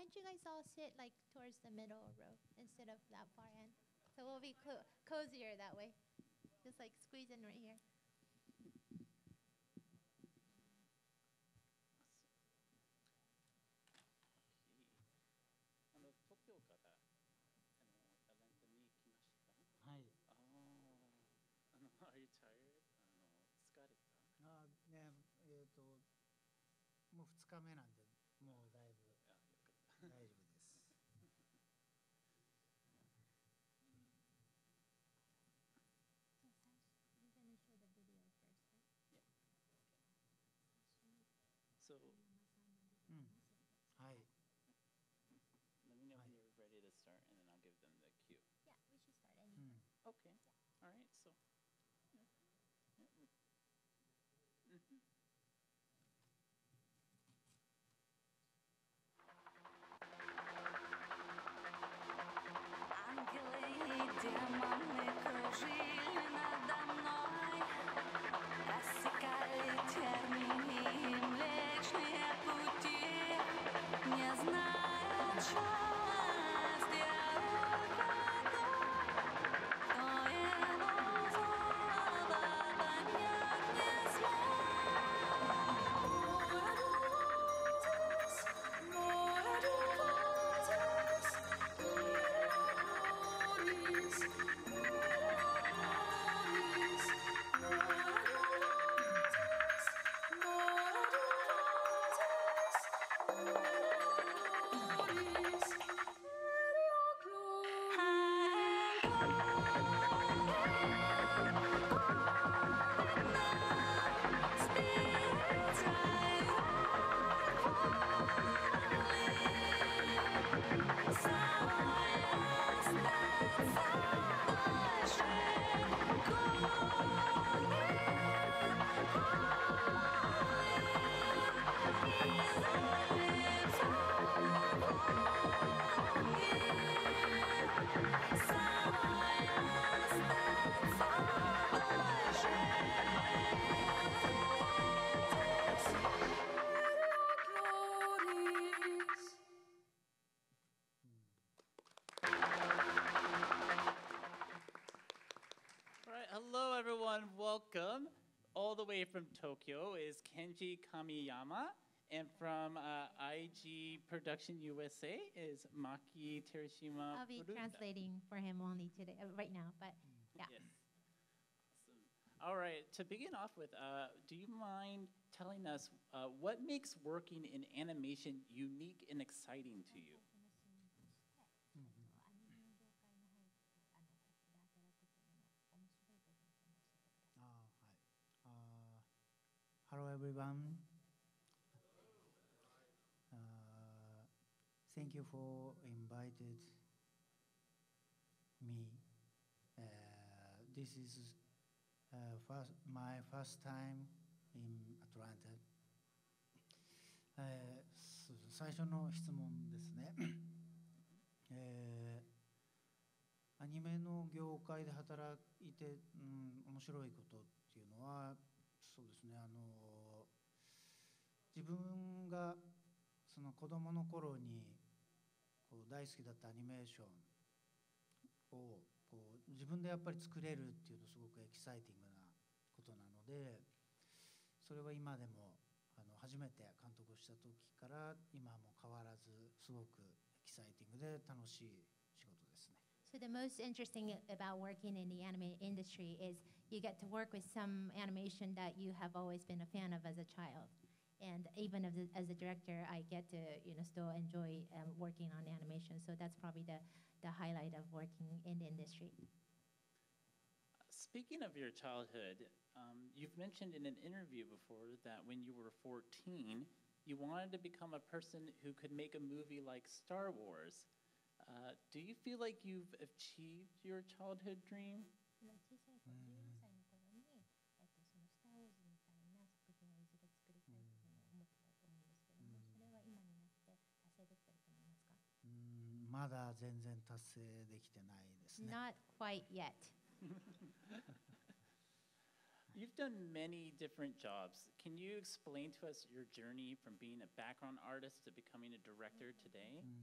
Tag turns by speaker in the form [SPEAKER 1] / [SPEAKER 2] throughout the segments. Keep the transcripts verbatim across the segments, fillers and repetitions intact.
[SPEAKER 1] why don't you guys all sit like towards the middle row instead of that far end? So we'll be co cozier that way. Just like squeeze in right here.
[SPEAKER 2] あの東京からあのタレントに来ました。
[SPEAKER 3] はい。
[SPEAKER 2] ああ、あの Are you tired? あの疲れた？
[SPEAKER 3] あねえっ、ー、ともう二日目なんでもうだいぶ大丈夫です。
[SPEAKER 2] So,
[SPEAKER 3] うん、はい。
[SPEAKER 2] Let me know when you're ready to start, and then I'll give them the cue.
[SPEAKER 1] Yeah, we should start anytime.
[SPEAKER 2] Okay. All right. So. Yeah. Yeah. Mm-hmm.
[SPEAKER 4] Ангелы и демоны кружили надо мной, рассекали тернии им вечные пути, не зная, что сделать потом, кто его злого понять не смог.
[SPEAKER 2] Hello, everyone. Welcome. All the way from Tokyo is Kenji Kamiyama, and from uh, I G Production U S A is Maki Terashima.
[SPEAKER 1] I'll be
[SPEAKER 2] Furuta.
[SPEAKER 1] translating for him only today, uh, right now. But yeah.
[SPEAKER 2] Yes. Awesome. All right. To begin off with, uh, do you mind telling us uh, what makes working in animation unique and exciting to you?
[SPEAKER 3] Hello everyone. Uh, thank you for invited me. Uh, this is uh, first, my first time in Atlanta. えー、最初の質問ですね。えー、アニメの業界で働いて、うん、面白いことっていうのはそうですね、あの自分がその子どもの頃にこう大好きだったアニメーションをこう自分でやっぱり作れるっていうのすごくエキサイティングなことなので、それは今でもあの初めて監督した時から今も変わらずすごくエキサイティングで楽しい仕事ですね。
[SPEAKER 1] So the most interesting about working in the anime industry is you get to work with some animation that you have always been a fan of as a child. And even as a, as a director, I get to you know still enjoy um, working on animation. So that's probably the, the highlight of working in the industry.
[SPEAKER 2] Speaking of your childhood, um, you've mentioned in an interview before that when you were fourteen, you wanted to become a person who could make a movie like Star Wars. Uh, do you feel like you've achieved your childhood dream?
[SPEAKER 1] Not quite yet.
[SPEAKER 2] You've done many different jobs. Can you explain to us your journey from being a background artist to becoming a director today?
[SPEAKER 3] うん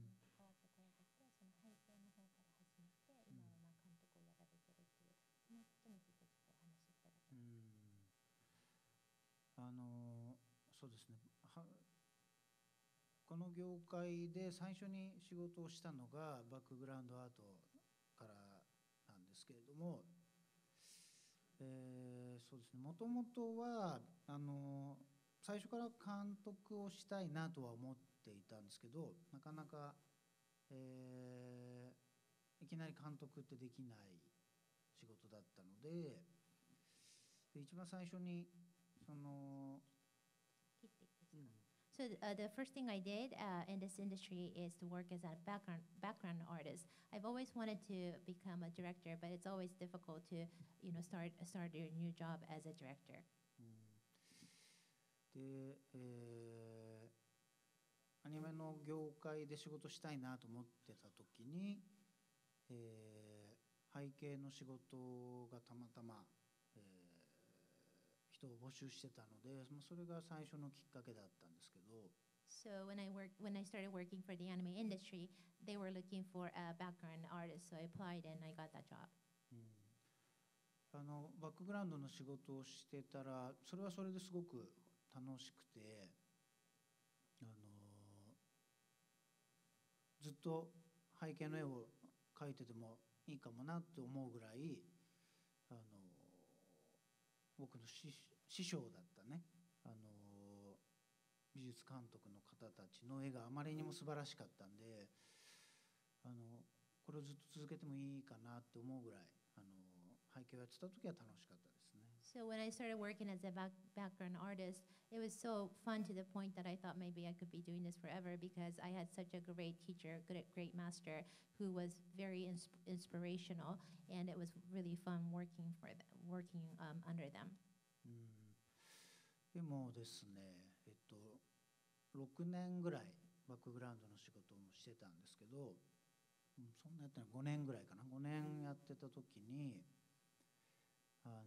[SPEAKER 3] あのそうですねはこの業界で最初に仕事をしたのがバックグラウンドアートからなんですけれども、えーそうですねもともとはあの最初から監督をしたいなとは思っていたんですけど、なかなか、えーいきなり監督ってできない仕事だったので、で一番最初にその、うん
[SPEAKER 1] So th- uh, the first thing I did uh, in this industry is to work as a background background artist. I've always wanted to become a director, but it's always difficult to, you know, start start your new job as a director.
[SPEAKER 3] で、えーアニメの業界で仕事したいなと思ってた時に、えー背景の仕事がたまたま、えー人を募集してたので、まあそれが最初のきっかけだったんですけど、
[SPEAKER 1] So when I worked when I started working for the anime industry, they were looking for a background artist. So I applied and I got that job.
[SPEAKER 3] うんあのバックグラウンドの仕事をしてたらそれはそれですごく楽しくて、あのずっと背景の絵を描いててもいいかもなって思うぐらい、あの僕の師師匠だったね、あの美術監督の方たちの絵があまりにも素晴らしかったんで、あのこれをずっと続けてもいいかなって思うぐらい、あの背景をやってた時は楽しかったですね。
[SPEAKER 1] So when I started working as a back, background artist, it was so fun to the point that I thought maybe I could be doing this forever because I had such a great teacher, good, great master who was very ins- inspirational, and it was really fun working for them, working um, under them.
[SPEAKER 3] うんでもですね、えっと、ろくねんぐらいバックグラウンドの仕事もしてたんですけど、うんそんなやってないごねんぐらいかな、ごねんやってた時にあの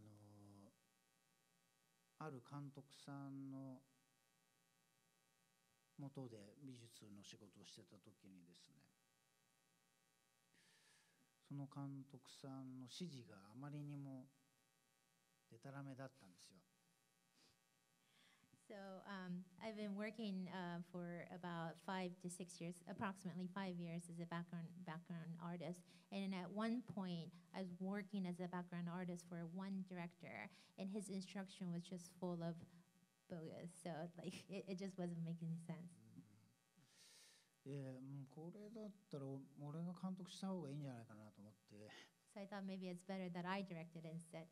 [SPEAKER 3] ある監督さんの元で美術の仕事をしてた時にですね、その監督さんの指示があまりにもでたらめだったんですよ。
[SPEAKER 1] So um, I've been working uh, for about five to six years, approximately five years as a background background artist. And at one point, I was working as a background artist for one director, and his instruction was just full of bogus. So like it, it just wasn't making sense.
[SPEAKER 3] でもうこれだったら俺が監督した方がいいんじゃないかなと思って、
[SPEAKER 1] So I thought maybe it's better that I directed instead.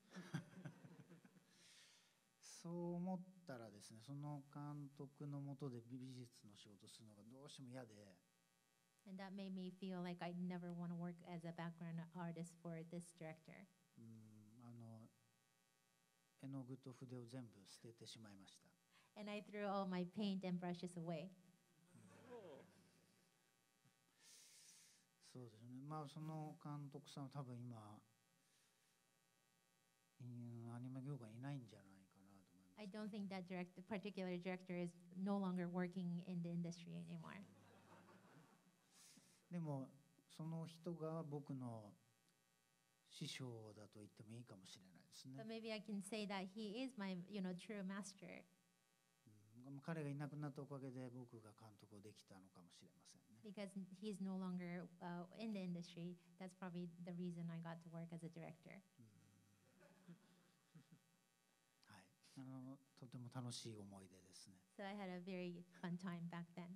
[SPEAKER 3] そう思ったらですね、その監督の下で美術の仕事するのがどうしても嫌で、
[SPEAKER 1] And that made me feel like I never want to work as a background artist for this director.
[SPEAKER 3] うんあの絵の具と筆を全部捨ててしまいました。
[SPEAKER 1] And I threw all my paint and brushes away.
[SPEAKER 3] そうですね、まあその監督さんは多分今、うんアニメ業界にいないんじゃないかなと思います。
[SPEAKER 1] I don't think that direct, particular director is no longer working in the industry anymore.
[SPEAKER 3] でもその人が僕の師匠だと言ってもいいかもしれないですね。
[SPEAKER 1] But maybe I can say that he is my, you know, true master.
[SPEAKER 3] うん彼がいなくなったおかげで僕が監督をできたのかもしれませんね。
[SPEAKER 1] Because he's no longer uh, in the industry, that's probably the reason I got to work as a director.
[SPEAKER 3] はい、あのとても楽しい思い出ですね。
[SPEAKER 1] So I had a very fun time back then.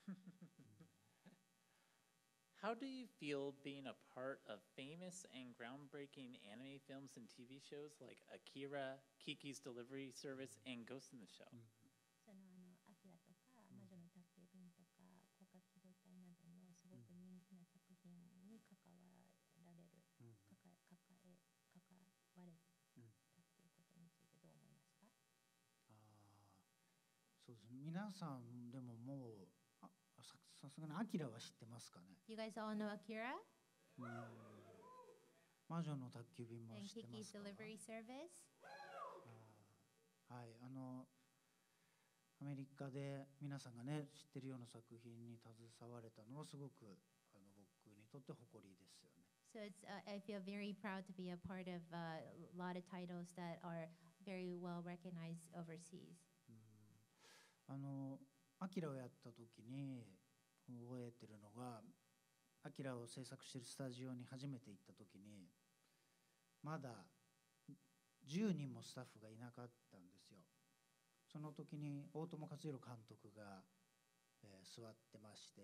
[SPEAKER 2] How do you feel being a part of famous and groundbreaking anime films and T V shows like Akira, Kiki's Delivery Service, and Ghost in the Shell?
[SPEAKER 1] そのあのアキラとか魔女の宅急便とか広角機動隊などのすごく人気な作品に関わられる、
[SPEAKER 3] うん
[SPEAKER 1] 関わ関え関われたと
[SPEAKER 3] うん
[SPEAKER 1] いうことについてどう思いますか？
[SPEAKER 3] あーそうですね、皆さんでももうあささすがにアキラは知ってますかね。
[SPEAKER 1] You guys all know Akira
[SPEAKER 3] うん魔女の宅急便も
[SPEAKER 1] and
[SPEAKER 3] 知ってま
[SPEAKER 1] Kiki's
[SPEAKER 3] すか。
[SPEAKER 1] Delivery Service?
[SPEAKER 3] はい、あのアメリカで皆さんがね知ってるような作品に携われたのはすごくあの僕にとって誇りですよね。
[SPEAKER 1] So it's, uh, I feel very proud to be a part of uh, a lot of titles that are very well recognized overseas.
[SPEAKER 3] うんあのアキラをやった時に覚えてるのが、アキラを制作しているスタジオに初めて行った時にまだじゅうにんもスタッフがいなかったんですよ。その時に大友克洋監督が、えー座ってまして、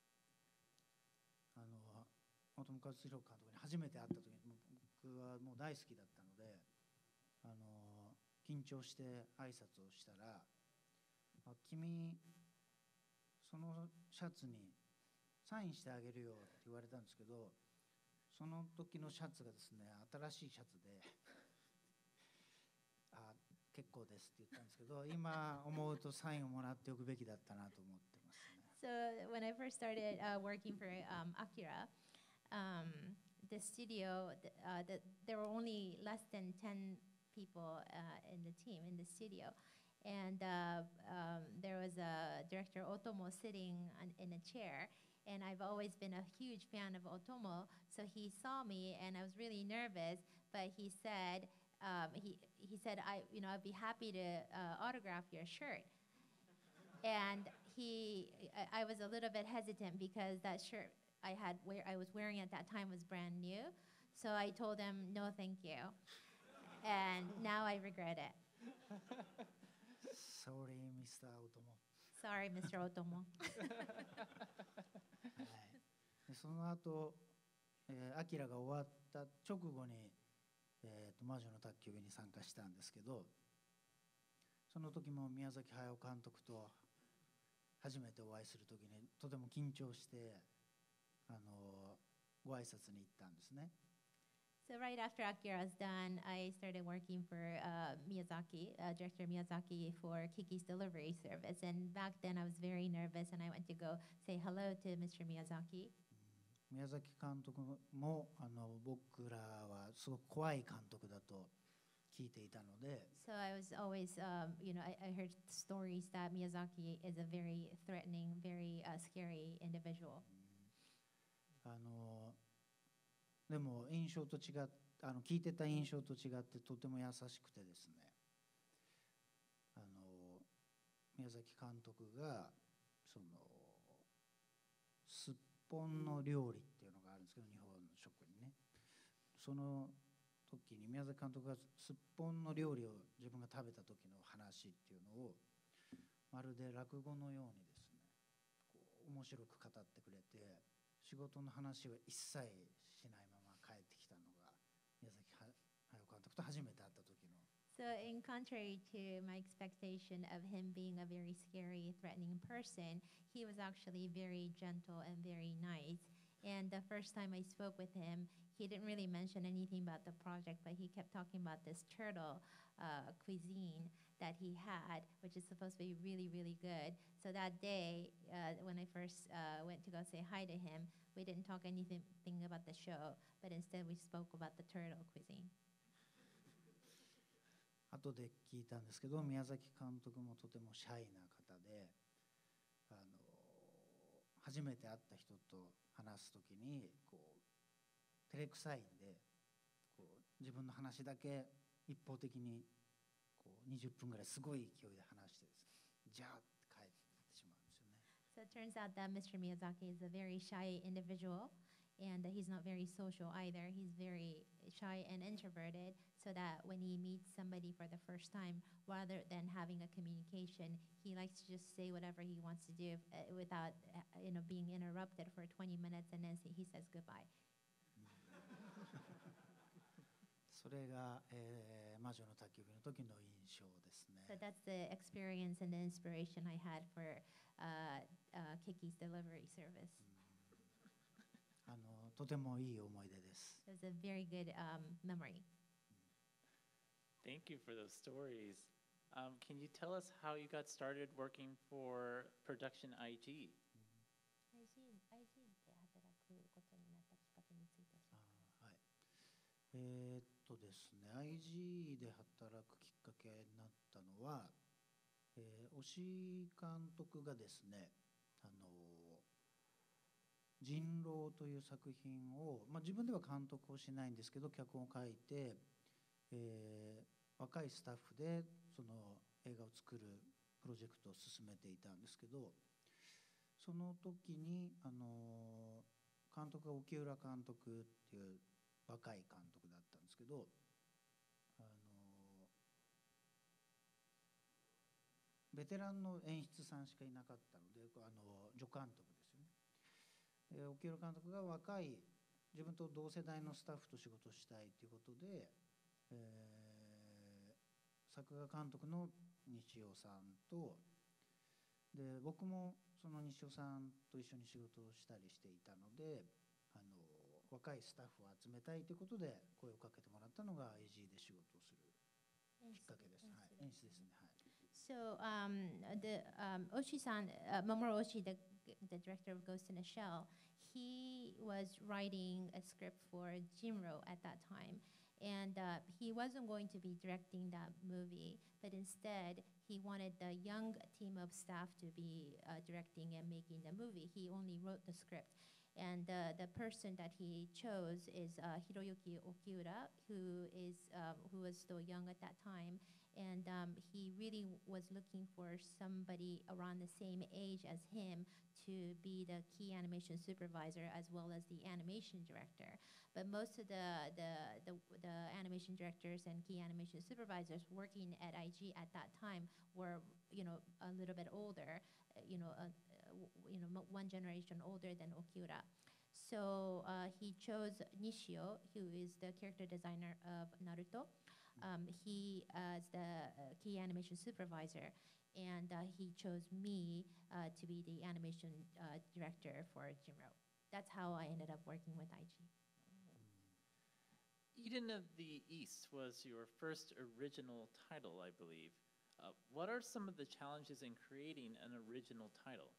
[SPEAKER 3] あの大友克洋監督に初めて会った時に僕はもう大好きだったので、あの緊張して挨拶をしたら「あ君そのシャツにサインしてあげるよ」って言われたんですけど、その時のシャツがですね新しいシャツであ結構ですって言ったんですけど、今思うとサインをもらっておくべきだったなと思ってますね。
[SPEAKER 1] So when I first started uh, working for um, Akira, um, the studio, th- uh, the, there were only less than ten people uh, in the team, in the studio. And uh, um, there was a director, Otomo, sitting on, in a chair. And I've always been a huge fan of Otomo. So he saw me, and I was really nervous. But he said, um, he, he said, I, you know, I'd be happy to uh, autograph your shirt. And he, I, I was a little bit hesitant because that shirt I had wear, I was wearing at that time was brand new. So I told him, no, thank you. And now I regret it.
[SPEAKER 3] Sorry, ミスター 大友。
[SPEAKER 1] Sorry, Mister Otomo.
[SPEAKER 3] はい、でその後、えー、アキラが終わった直後に、えーと「魔女の宅急便」に参加したんですけど、その時も宮崎駿監督と初めてお会いする時にとても緊張してあのご挨拶に行ったんですね。
[SPEAKER 1] So right after Akira was done, I started working for uh, Miyazaki, uh, director Miyazaki, for Kiki's Delivery Service. And back then I was very nervous, and I went to go say hello to Mister Miyazaki.
[SPEAKER 3] 宮崎監督もあの僕らはすごく怖い監督だと聞いていたので、
[SPEAKER 1] So I was always, um, you know, I, I heard stories that Miyazaki is a very threatening, very uh, scary individual.
[SPEAKER 3] あのでも印象と違っあの聞いてた印象と違ってとても優しくてですね、あの宮崎監督がそのすっぽんの料理っていうのがあるんですけど、日本の食にね、その時に宮崎監督がすっぽんの料理を自分が食べた時の話っていうのをまるで落語のようにですねこう面白く語ってくれて、仕事の話は一切しないまま帰ってきたのが宮崎駿監督と初めて会った時の。
[SPEAKER 1] So in contrary to my expectation of him being a very scary, threatening person, he was actually very gentle and very nice. And the first time I spoke with him, he didn't really mention anything about the project, but he kept talking about this turtle uh, cuisine that he had, which is supposed to be really, really good. So that day, uh, when I first uh, went to go say hi to him, we didn't talk anything about the show, but instead we spoke about the turtle cuisine.
[SPEAKER 3] 後で聞いたんですけど、宮崎監督もとてもシャイな方で、あの初めて会った人と話すときにこう照れくさいんで、こう自分の話だけ一方的にこうにじゅっぷんぐらいすごい勢いで話してですね、じゃあって帰ってしまうんですよね。
[SPEAKER 1] So it turns out that Mister Miyazaki is a very shy individual, and that he's not very social either. He's very shy and introverted, so that when he meets somebody for the first time, rather than having a communication, he likes to just say whatever he wants to do uh, without uh, you know, being interrupted for twenty minutes, and then he says goodbye.
[SPEAKER 3] それが、えー魔女の宅急便の時の印象ですね。
[SPEAKER 1] So that's the experience and the inspiration I had for uh, uh, Kiki's delivery service.
[SPEAKER 3] あのとてもいい思い出です。
[SPEAKER 1] It was a very good um, memory.
[SPEAKER 2] Thank you for those stories. Um, can you tell us how you got started working for Production I G?
[SPEAKER 1] アイジー アイジー で働くことになったきっかけについて教えてください。
[SPEAKER 3] あーはい、えーっとそうですね、 アイジー で働くきっかけになったのは、えー、押井監督がですね、あの人狼という作品を、まあ、自分では監督をしないんですけど脚本を書いて、えー、若いスタッフでその映画を作るプロジェクトを進めていたんですけど、その時にあの監督が沖浦監督っていう若い監督だったんですけど、あのベテランの演出さんしかいなかったので、あの助監督ですよね。で沖浦監督が若い自分と同世代のスタッフと仕事をしたいということで、えー、作画監督の西尾さんとで僕もその西尾さんと一緒に仕事をしたりしていたので、あの若いスタッフを集めたいということで声をかけてもらったのが アイジー で仕事をするきっかけです。はい、演出ですね。はい。
[SPEAKER 1] So um, the um, Oshi-san, uh, Mamoru Oshii, the, the director of Ghost in a Shell, he was writing a script for Jimro at that time. And uh, he wasn't going to be directing that movie, but instead he wanted the young team of staff to be uh, directing and making the movie. He only wrote the script. And uh, the person that he chose is uh, Hiroyuki Okiura, who is uh, who was still young at that time, and um, he really w- was looking for somebody around the same age as him to be the key animation supervisor as well as the animation director. But most of the the the, the animation directors and key animation supervisors working at I G at that time were, you know, a little bit older, uh, you know, uh, w- you know, mo- one generation older than Okiura. So uh, he chose Nishio, who is the character designer of Naruto. Um, he as the uh, key animation supervisor, and uh, he chose me uh, to be the animation uh, director for Jimro. That's how I ended up working with I G.
[SPEAKER 2] Eden of the East was your first original title, I believe. Uh, what are some of the challenges in creating an original title?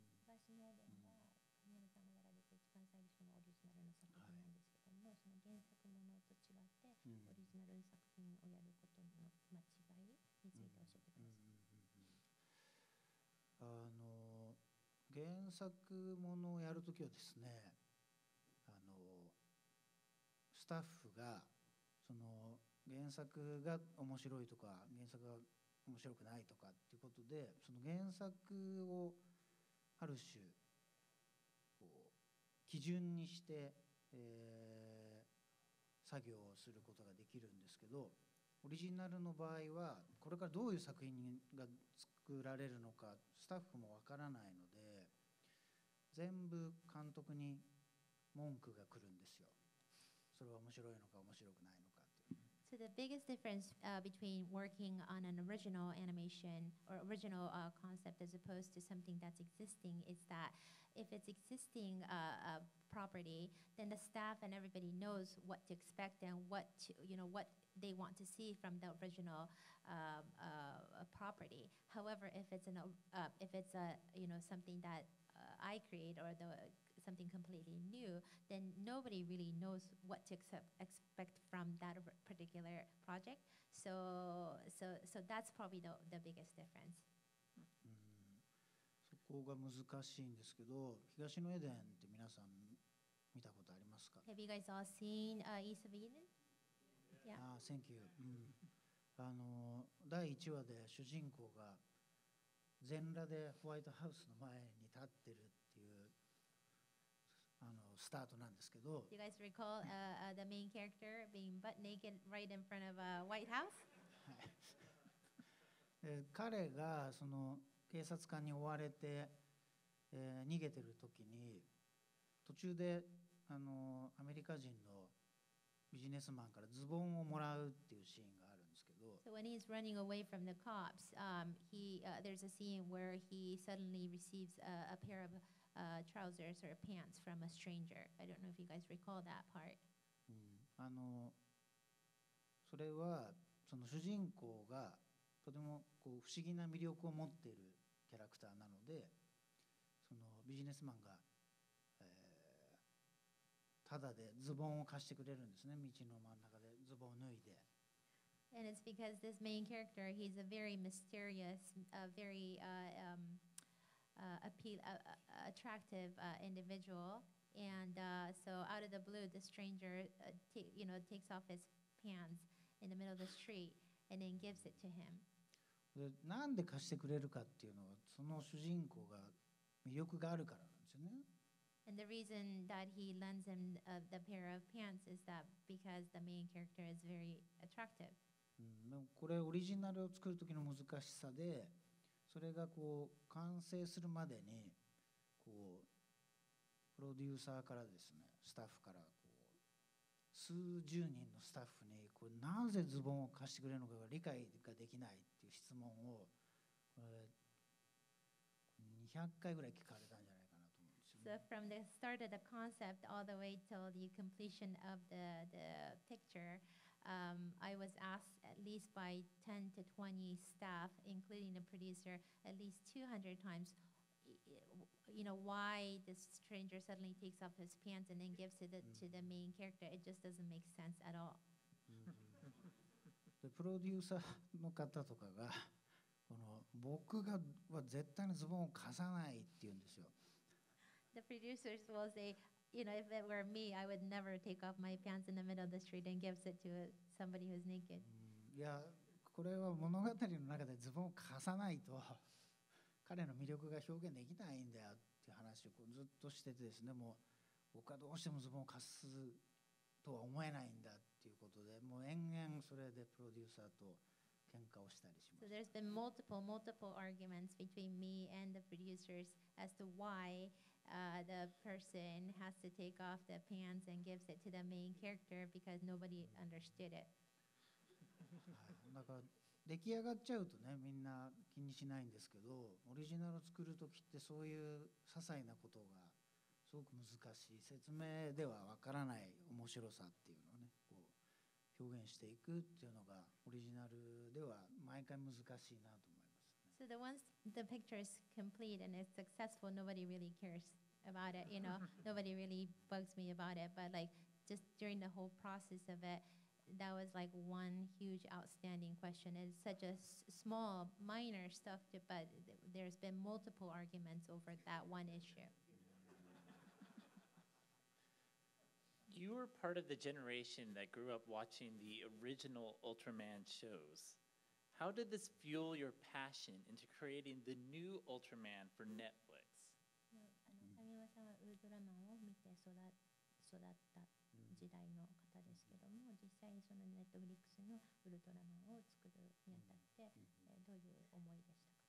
[SPEAKER 3] あの原作ものをやるときはですね、あのスタッフがその原作が面白いとか原作が面白くないとかっていうことで、その原作をある種こう基準にして、えー、作業をすることができるんですけど、オリジナルの場合はこれからどういう作品が作られるのかスタッフもわからないので、全部監督に文句が来るんですよ。それは面白いのか面白くないのかっていう。
[SPEAKER 1] So the biggest difference uh, between working on an original animation or original uh, concept as opposed to something that's existing is that if it's existing uh, uh, property, then the staff and everybody knows what to expect and what to, you know, what they want to see from the original uh, uh, property. However, if it's an uh, if it's a you know something that uh, I create or the something completely new, then nobody really knows what to accept, expect from that particular project. So, so, so that's probably the, the biggest difference.
[SPEAKER 3] うん、そこが難しいんですけど、東のエデンって皆さん見たことありますか？
[SPEAKER 1] Have you guys all seen uh, East of Eden? Yeah.
[SPEAKER 3] ああ、Thank you。うん、あのだいいちわで主人公が全裸でホワイトハウスの前に立ってるっていうあのスタートなんですけど、
[SPEAKER 1] Do you guys recall uh, uh, the main character being butt naked right in front of a White House?
[SPEAKER 3] で彼がその警察官に追われて、えー逃げてる時に途中であのアメリカ人のビジネスマンからズボンをもらうっていうシーンがあるんですけど、
[SPEAKER 1] So when he's running away from the cops, um, he uh, there's a scene where he suddenly receives a, a pair of uh, trousers or pants from a stranger. I don't know if you guys recall that part.
[SPEAKER 3] うん、あのそれはその主人公がとてもこう不思議な魅力を持っているキャラクターなので、そのビジネスマンが、えー、ただでズボンを貸してくれるんですね。道の真ん中でズズボンを脱いで、
[SPEAKER 1] And it's because this main character, he's a very mysterious, a very uh, um, uh, appeal, uh, uh, attractive uh, individual. And uh, so out of the blue, the stranger, uh, ta- you know, takes off his pants in the middle of the street and then gives it to him.
[SPEAKER 3] でなんで貸してくれるかっていうのはその主人公が魅力があるからなんですよね。
[SPEAKER 1] And the reason that he lends him uh, the pair of pants is that because the main character is very attractive.
[SPEAKER 3] うん、でもこれオリジナルを作る時の難しさで、それがこう完成するまでにこうプロデューサーからですね、スタッフからこう数十人のスタッフにこれなぜズボンを貸してくれるのかが理解ができないっていう質問をこれにひゃっかいぐらい聞かれたんじゃないかなと思うんですよ
[SPEAKER 1] So
[SPEAKER 3] ね。
[SPEAKER 1] from the start of the concept all the way till the completion of the, the picture, um, I was asked at least by ten to twenty staff, including the producer, at least two hundred times, y- y- you know, why this stranger suddenly takes off his pants and then gives it to the, to the main character. It just doesn't make sense at all.
[SPEAKER 3] でプロデューサーの方とかがこの僕がは絶対にズボンを貸さないって言うんですよ。
[SPEAKER 1] The producers will say, you know, if it were me, I would never take off my pants in the middle of the street and gives it to somebody who's naked.
[SPEAKER 3] うんいやこれは物語の中でズボンを貸さないと彼の魅力が表現できないんだよっていう話をこうずっとしててですね、もう僕はどうしてもズボンを貸すとは思えないんだっていうことで、もう延々それでプロデューサーと喧嘩をしたりしま
[SPEAKER 1] So
[SPEAKER 3] す。
[SPEAKER 1] there's been multiple, multiple arguments between me and the producers as to why uh, the person has to take off the pants and gives it to the main character because nobody understood it.
[SPEAKER 3] はい、だから出来上がっちゃうとねみんな気にしないんですけど、オリジナルを作る時ってそういう些細なことがすごく難しい、説明ではわからない面白さっていうのをねこう表現していくっていうのがオリジナルでは毎回難しいなと思いますね。
[SPEAKER 1] So the once the picture is complete and it's successful, nobody really cares about it, you know. Nobody really bugs me about it. But like just during the whole process of it, that was like one huge outstanding question. It's such a s- small, minor stuff, to, but th- there's been multiple arguments over that one issue.
[SPEAKER 2] You were part of the generation that grew up watching the original Ultraman shows. How did this fuel your passion into creating the new Ultraman for Netflix?
[SPEAKER 1] あの神尾さんはウルトラマンを見て育育った時代の方ですけども、実際そのネットフリックスのウルトラマンを作るにあたって、えーどういう思いでしたか？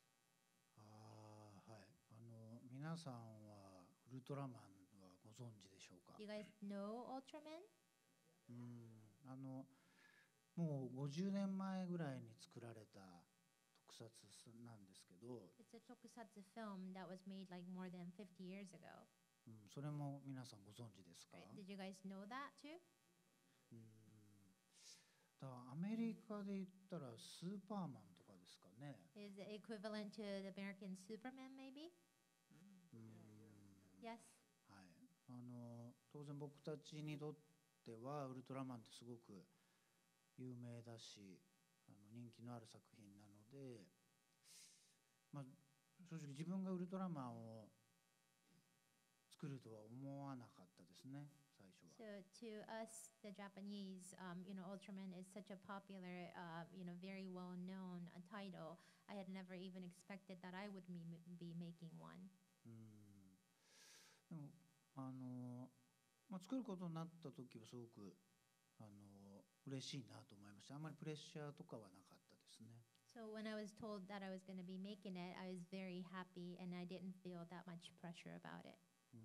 [SPEAKER 3] あーはい、あの皆さんはウルトラマンはご存知でしょうか？
[SPEAKER 1] You guys know Ultraman?
[SPEAKER 3] うんあのもうごじゅうねんまえぐらいに作られた特撮なんですけど、
[SPEAKER 1] It's a tokusatsu film that was made like more than fifty years ago.
[SPEAKER 3] うん、それも皆さんご存知ですか？
[SPEAKER 1] Right? Did you guys know that too?
[SPEAKER 3] うんだからアメリカで言ったらスーパーマンとかですかね。
[SPEAKER 1] Is it equivalent to the American Superman maybe?
[SPEAKER 3] うん
[SPEAKER 1] Yes.
[SPEAKER 3] はい、あの当然僕たちにとってはウルトラマンってすごく有名だし、あの人気のある作品なので、まあ、正直自分がウルトラマンを作るとは思わなかったですね、最初は。
[SPEAKER 1] So to us, the Japanese, um, you know, Ultraman is such a popular, uh, you know, very well-known uh, title. I had never even expected that I would be, be making one.
[SPEAKER 3] うんでもあの、まあ、作ることになった時はすごくあの嬉しいなと思いました。あんまりプレッシャーとかはなかったですね。
[SPEAKER 1] So when I was told that I was going to be making it, I was very happy and I didn't feel that much pressure about it.
[SPEAKER 3] うん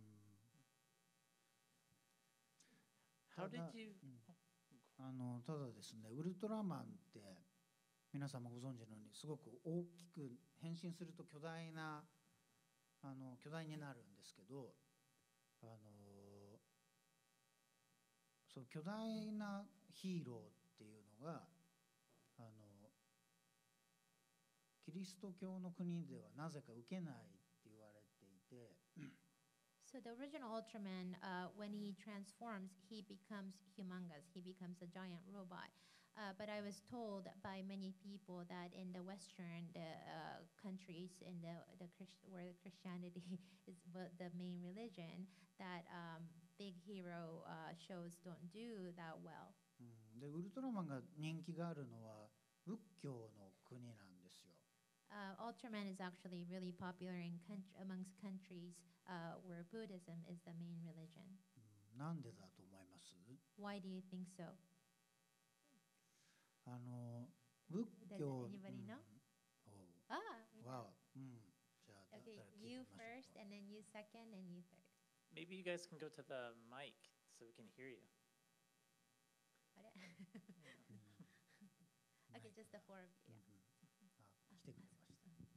[SPEAKER 2] How
[SPEAKER 3] た
[SPEAKER 2] did
[SPEAKER 3] だ
[SPEAKER 2] you?
[SPEAKER 3] うんあのただですね、ウルトラマンって皆さんもご存知のようにすごく大きく変身すると巨大なあの巨大になるんですけど、あのその巨大なヒーローっていうのがあのキリスト教の国ではなぜか受けないって言われていて、
[SPEAKER 1] So the original Ultraman, uh, when he transforms, he becomes humongous. He becomes a giant robot. Uh, but I was told by many people that in the Western the, uh, countries, in the, the Christ- where the Christianity is the the main religion, that um, big hero uh, shows don't do that well.
[SPEAKER 3] うんでウルトラマンが人気があるのは仏教の国なんですよ。
[SPEAKER 1] Uh, Ultraman is actually really popular in coun- amongst countries uh, where Buddhism is the main religion.
[SPEAKER 3] うんなんでだと思います
[SPEAKER 1] Why do you think so?
[SPEAKER 3] あの仏
[SPEAKER 1] Does
[SPEAKER 3] 教
[SPEAKER 1] anybody
[SPEAKER 3] うん
[SPEAKER 1] know?
[SPEAKER 3] おう
[SPEAKER 1] Ah,
[SPEAKER 3] わおうんじゃあだ
[SPEAKER 1] okay.
[SPEAKER 3] 誰聞い
[SPEAKER 1] You
[SPEAKER 3] てみましょう
[SPEAKER 1] first,
[SPEAKER 3] か
[SPEAKER 1] and then you second, and you third.
[SPEAKER 2] Maybe you guys can go to the mic so we can hear you.
[SPEAKER 1] Okay, just the four of you.
[SPEAKER 3] うんあ来てくれました。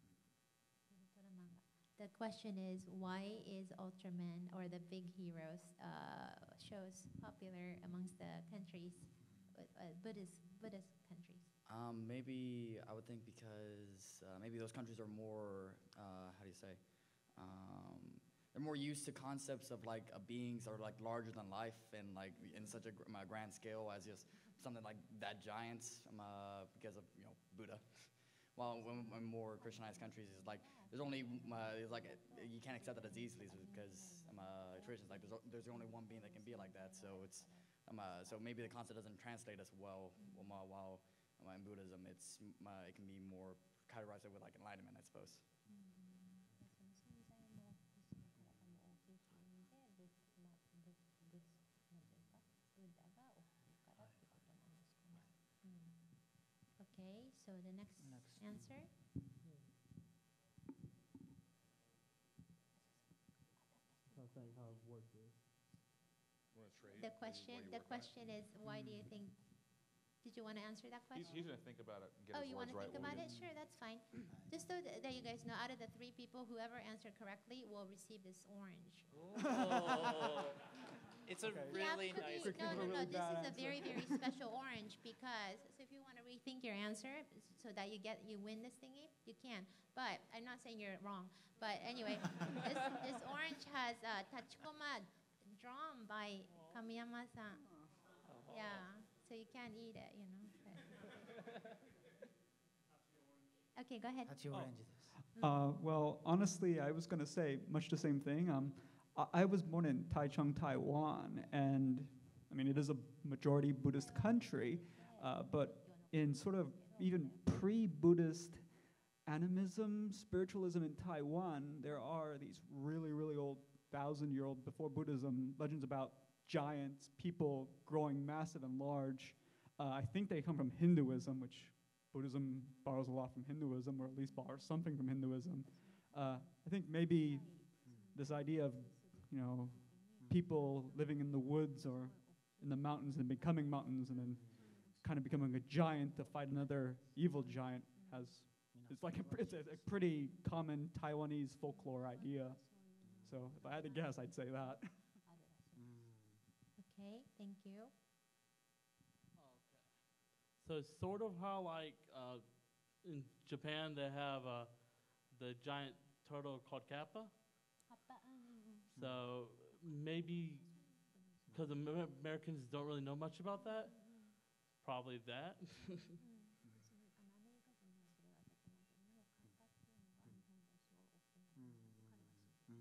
[SPEAKER 1] The question is, why is Ultraman or the big heroes uh, shows popular amongst the countries, uh, uh, Buddhist Buddhist countries?
[SPEAKER 5] Um, maybe I would think because uh, maybe those countries are more, uh, how do you say, um, they're more used to concepts of like uh, beings that are like larger than life and like in such a gr- um, uh, grand scale as just something like that giant um, uh, because of you know Buddha. While when, when more Christianized countries is like there's only uh, it's like uh, you can't accept it as easily because um, uh, traditions like there's, o- there's only one being that can be like that. So it's um, uh, so maybe the concept doesn't translate as well. Um, uh, while um, in Buddhism, it's uh, it can be more categorized with like enlightenment, I suppose.
[SPEAKER 1] Okay, so the next,
[SPEAKER 3] Next.
[SPEAKER 1] answer.
[SPEAKER 6] Not saying how it works is.
[SPEAKER 7] Want to trade?
[SPEAKER 1] The
[SPEAKER 7] Maybe
[SPEAKER 1] question,
[SPEAKER 7] while you
[SPEAKER 1] the
[SPEAKER 7] work on it?
[SPEAKER 1] question is, why do you think? Did you want to answer that
[SPEAKER 7] He's,
[SPEAKER 1] question?
[SPEAKER 7] he's gonna think about it and get
[SPEAKER 1] Oh,
[SPEAKER 7] his
[SPEAKER 1] you want
[SPEAKER 7] words
[SPEAKER 1] to
[SPEAKER 7] right.
[SPEAKER 1] think
[SPEAKER 7] when we
[SPEAKER 1] about
[SPEAKER 7] get-
[SPEAKER 1] it? Sure, that's fine. Just so th- that you guys know, out of the three people, whoever answered correctly will receive this orange.
[SPEAKER 2] Oh, it's a
[SPEAKER 6] Okay.
[SPEAKER 1] You
[SPEAKER 2] really
[SPEAKER 1] actually-
[SPEAKER 2] nice.
[SPEAKER 6] Quick,
[SPEAKER 1] No,
[SPEAKER 6] think
[SPEAKER 1] no,
[SPEAKER 6] of a
[SPEAKER 1] no.
[SPEAKER 6] really
[SPEAKER 1] This
[SPEAKER 6] bad
[SPEAKER 1] is a
[SPEAKER 6] answer.
[SPEAKER 1] very, very special orange because. So if you want to rethink your answer, so that you get you win this thingy, you can. But I'm not saying you're wrong. But anyway, this, this orange has uh, Tachikoma drawn by Kamiyama-san.
[SPEAKER 2] Oh.
[SPEAKER 1] Yeah, so you can't eat it, you know. but- Okay, go ahead.
[SPEAKER 3] 八オレンジです。
[SPEAKER 6] Uh, well, honestly, I was going to say much the same thing. Um, I, I was born in Taichung, Taiwan, and I mean, it is a majority Buddhist country, uh, but in sort of even pre-Buddhist animism, spiritualism in Taiwan, there are these really, really old, thousand-year-old, before Buddhism, legends about giants, people growing massive and large. Uh, I think they come from Hinduism, which Buddhism borrows a lot from Hinduism, or at least borrows something from Hinduism. Uh, I think maybe this idea of, you know, people living in the woods or in the mountains and becoming mountains and then kind of becoming a giant to fight another evil giant has, it's like a, pr- it's a, a pretty common Taiwanese folklore idea. So if I had to guess, I'd say that.
[SPEAKER 3] うん
[SPEAKER 1] Okay, thank you.
[SPEAKER 8] So it's sort of how like uh, in Japan they have uh, the giant turtle called kappa. So maybe because Amer- Americans don't really know much about that, probably that.
[SPEAKER 3] うんうんうんうん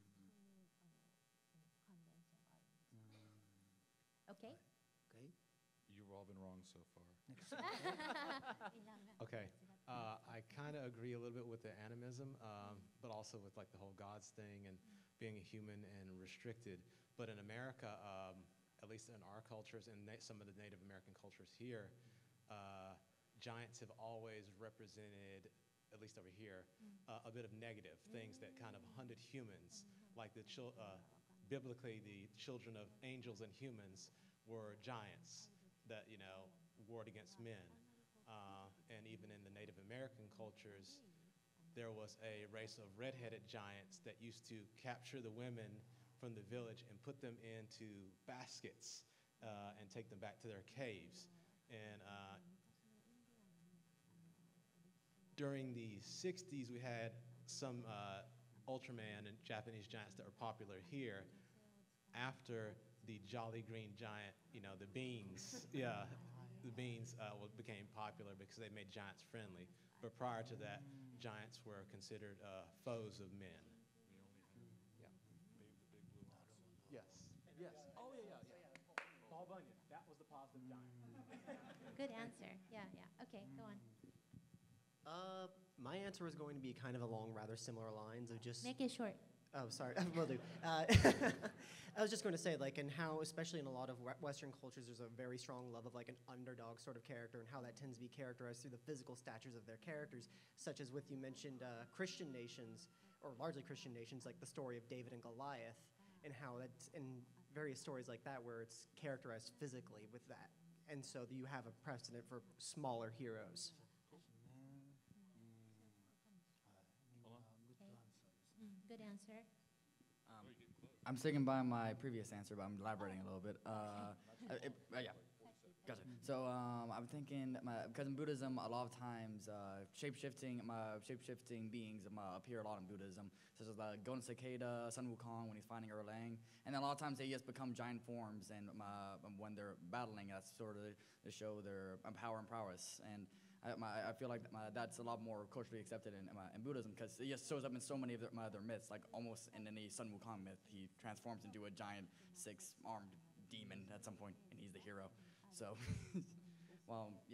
[SPEAKER 3] うん
[SPEAKER 1] Okay.
[SPEAKER 3] Okay.
[SPEAKER 7] You've all been wrong so far.
[SPEAKER 3] Next.
[SPEAKER 9] Okay. Uh, I kind of agree a little bit with the animism, um, but also with like the whole gods thing and being a human and restricted. But in America, um, at least in our cultures and na- some of the Native American cultures here, uh, giants have always represented, at least over here, uh, a bit of negative things that kind of hunted humans. Like the chil- uh, biblically, the children of angels and humans were giants that you know warred against men. Uh, and even in the Native American cultures, there was a race of red-headed giants that used to capture the women from the village and put them into baskets uh, and take them back to their caves. And uh, during the sixties, we had some uh, Ultraman and Japanese giants that were popular here after the Jolly Green Giant, you know, the beans, yeah, the beans uh, wa- became popular because they made giants friendly. But prior to that, giants were considered uh, foes of men. Yeah. Yes. Yes. Oh, yeah, yeah, yeah. Paul Bunyan. That was the positive giant.
[SPEAKER 1] Good answer. Yeah, yeah. Okay, go on.
[SPEAKER 10] Uh, my answer was going to be kind of along rather similar lines of just.
[SPEAKER 1] Make it short.
[SPEAKER 10] Oh, sorry. Will do. Uh, I was just going to say, like, and how, especially in a lot of we- Western cultures, there's a very strong love of like an underdog sort of character, and how that tends to be characterized through the physical statures of their characters, such as with you mentioned uh, Christian nations, or largely Christian nations, like the story of David and Goliath, and how that's in various stories like that where it's characterized physically with that, and so you have a precedent for smaller heroes.
[SPEAKER 1] うん Good answer.
[SPEAKER 5] Um, I'm sticking by my previous answer, but I'm elaborating a little bit. Uh, uh, it- uh, yeah, gotcha. So um, I'm thinking, my, because in Buddhism, a lot of times uh, shape-shifting, my shape-shifting beings um, uh, appear a lot in Buddhism, such as the golden cicada, Sun Wukong when he's finding Erlang, and then a lot of times they just become giant forms, and uh, when they're battling, that's sort of to show their um, power and prowess. And I, my, I feel like my, that's a lot more culturally accepted in, my, in Buddhism, because it just shows up in so many of their, my other myths. Like almost in any Sun Wukong myth, he transforms into a giant six-armed demon at some point, and he's the hero. So, well, yeah.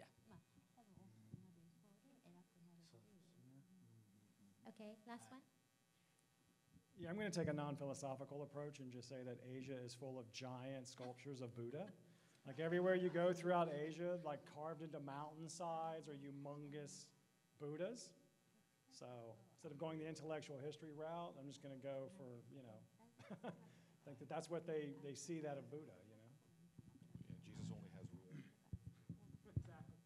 [SPEAKER 1] Okay, last one.
[SPEAKER 11] Yeah, I'm going to take a non-philosophical approach and just say that Asia is full of giant sculptures of Buddha. Like everywhere you go throughout Asia, like carved into mountainsides are humongous Buddhas. So instead of going the intellectual history route, I'm just going to go for, you know, think that that's what they, they see that of Buddha, you know.
[SPEAKER 7] Yeah, Jesus only has rule.
[SPEAKER 11] Exactly.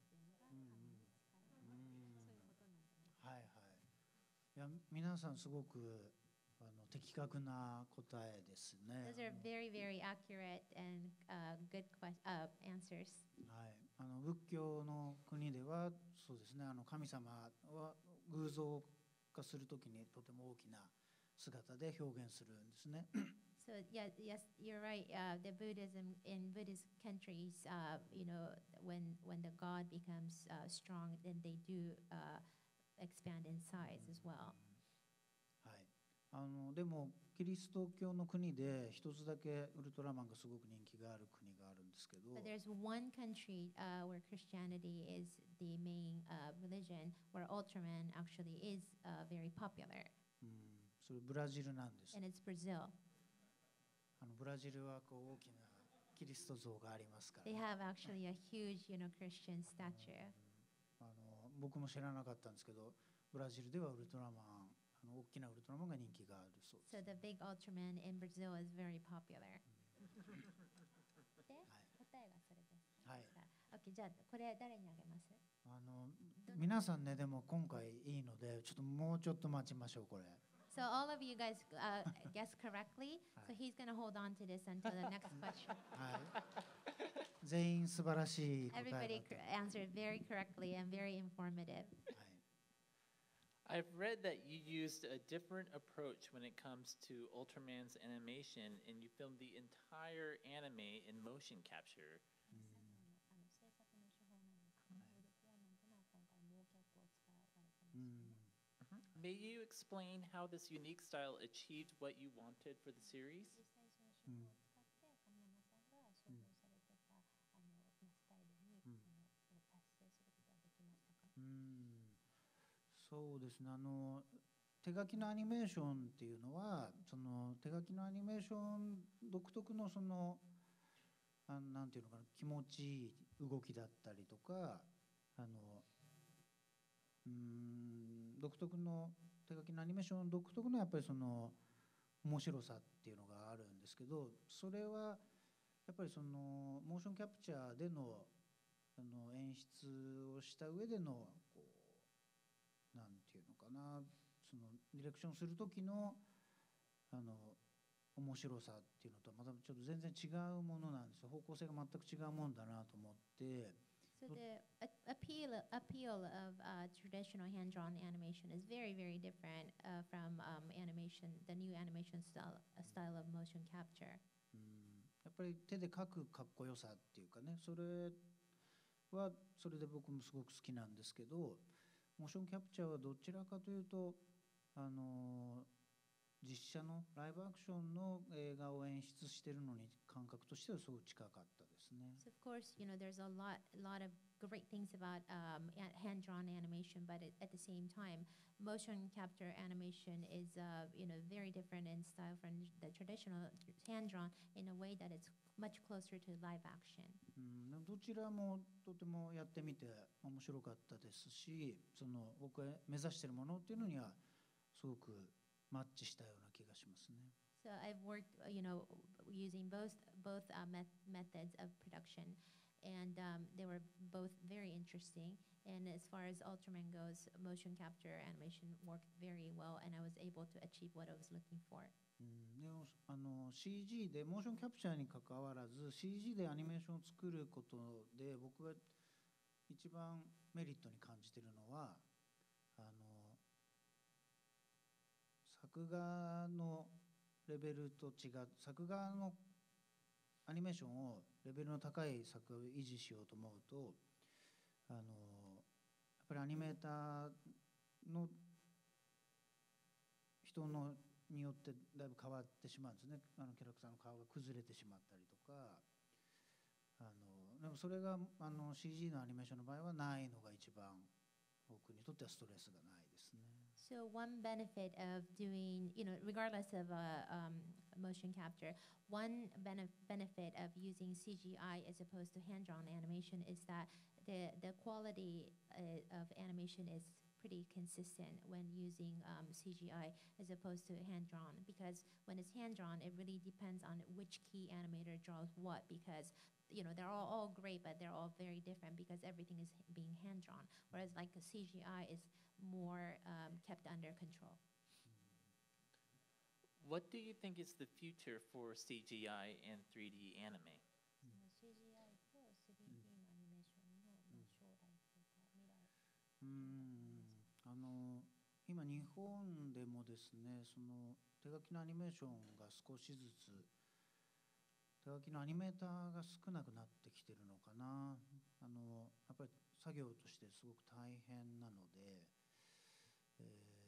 [SPEAKER 3] はいはい。いや、皆さんすごくあの的確な答えですね。
[SPEAKER 1] Those are very, very accurate and uh, good que- uh, answers.
[SPEAKER 3] はい。あの仏教の国ではそうですね。あの神様は偶像化するときにとても大きな姿で表現するんですね。
[SPEAKER 1] So yeah, yes, you're right. Uh, the Buddhism in Buddhist countries, uh, you know, when when the god becomes uh, strong, then they do uh, expand in size as well.
[SPEAKER 3] はい。あのでもキリスト教の国で一つだけウルトラマンがすごく人気がある国があるんですけど。
[SPEAKER 1] But there's one country uh, where Christianity is the main uh, religion, where Ultraman actually is uh, very popular,
[SPEAKER 3] うん、それブラジルなんです。
[SPEAKER 1] and it's Brazil.
[SPEAKER 3] あのブラジルはこう大きなキリスト像がありますから。
[SPEAKER 1] They have actually a huge, you know, Christian statue.
[SPEAKER 3] あの僕も知らなかったんですけど、ブラジルではウルトラマン、あの大きなウルトラマンが人気があるそうです。
[SPEAKER 1] So the big Ultraman in Brazil is very popular. で、答えがそれです。
[SPEAKER 3] はい。
[SPEAKER 1] OK、じゃあこれ誰にあげます？
[SPEAKER 3] あの皆さんね、でも今回いいので、ちょっともうちょっと待ちましょうこれ。
[SPEAKER 1] So all of you guys uh, guessed correctly. So he's going to hold on to this until the next question.
[SPEAKER 3] はい。全員素晴らしい答えだった。
[SPEAKER 1] Everybody cor- answered very correctly and very informative.
[SPEAKER 3] はい。
[SPEAKER 2] I've read that you used a different approach when it comes to Ultraman's animation, and you filmed the entire anime in motion capture. May you explain how this unique style achieved what you wanted for the series?
[SPEAKER 3] うん、そうですね。あの手書きのアニメーションっていうのは、その手書きのアニメーション独特のそのあのなんていうのかな、気持ちいい動きだったりとか、あのうーん独特の手書きのアニメーション独特のやっぱりその面白さっていうのがあるんですけど、それはやっぱりそのモーションキャプチャーでのあの演出をした上でのこうなんていうのかな、そのディレクションする時のあの面白さっていうのとはまたちょっと全然違うものなんですよ。方向性が全く違うもんだなと思って。
[SPEAKER 1] So the a- appeal appeal of uh, traditional hand-drawn animation is very, very different uh, from um, animation, the new animation style, uh, style of motion capture.
[SPEAKER 3] うんやっぱり手で描くかっこよさっていうかね、それはそれで僕もすごく好きなんですけど、モーションキャプチャーはどちらかというと、あの実写のライブアクションの映画を演出してるのに感覚としてはすごく近かったですね。
[SPEAKER 1] So of course, you know, there's a lot, lot of great things about um, a- hand-drawn animation, but at, at the same time, motion capture animation is, uh, you know, very different in style from the traditional hand-drawn in a way that it's much closer to live action.
[SPEAKER 3] うんでもどちらもとてもやってみて面白かったですし、その僕が目指しているものっていうのにはすごくマッチしたような気がしますね。
[SPEAKER 1] So I've worked, uh, you know, using both both uh, met- methods of production, and um, they were both very interesting. And as far as Ultraman goes, motion capture animation worked very well, and I was able to achieve what I was looking for.
[SPEAKER 3] うんでもあの シージー でモーションキャプチャーに関わらず シージー でアニメーションを作ることで僕が一番メリットに感じているのはあの作画のレベルと違う作画のアニメーションをレベルの高い作画を維持しようと思うとあのやっぱりアニメーターの人のによってだいぶ変わってしまうんですね。あのキャラクターの顔が崩れてしまったりとかあのでもそれがあの シージー のアニメーションの場合はないのが一番僕にとってはストレスがないですね。
[SPEAKER 1] So one benefit of doing, you know, regardless of uh, um, motion capture, one bene- benefit of using C G I as opposed to hand-drawn animation is that the the quality uh, of animation is pretty consistent when using um, C G I as opposed to hand-drawn. Because when it's hand-drawn, it really depends on which key animator draws what. Because you know they're all, all great, but they're all very different because everything is h- being hand-drawn. Whereas like a C G I is more um, kept under control.
[SPEAKER 2] What do you think is the future for C G I and three D anime?
[SPEAKER 3] うんあの今日本でもですねその手書きのアニメーションが少しずつ手書きのアニメーターが少なくなってきてるのかな。あのやっぱり作業としてすごく大変なので、え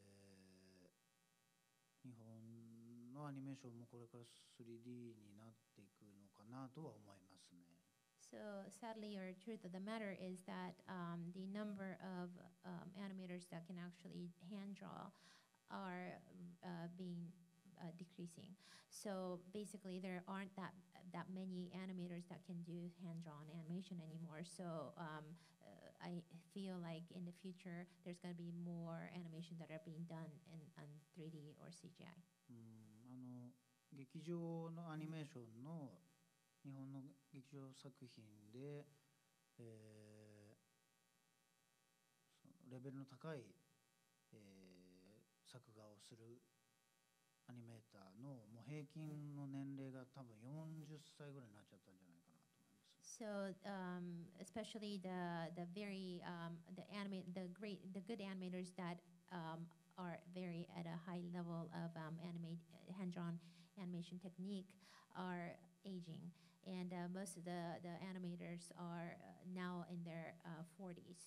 [SPEAKER 3] ー日本のアニメーションもこれから スリーディー になっていくのかなとは思いますね。
[SPEAKER 1] So sadly, or truth of the matter is that um, the number of um, animators that can actually hand draw are uh, being uh, decreasing. So basically, there aren't that that many animators that can do hand drawn animation anymore. So um, uh, I feel like in the future, there's going to be more animation that are being done in, in three D or C G I.
[SPEAKER 3] うんあの劇場のアニメーションの日本の劇場作品で、えーそのレベルの高い、えー作画をするアニメーターのもう平均の年齢が多分よんじゅっさいぐらいになっちゃったんじゃないかなと思います。
[SPEAKER 1] So um, especially the the very um, the anime the great the good animators that um, are very at a high level of um, animate hand drawn animation technique are aging, and uh, most of the the animators are uh, now in their uh, forties.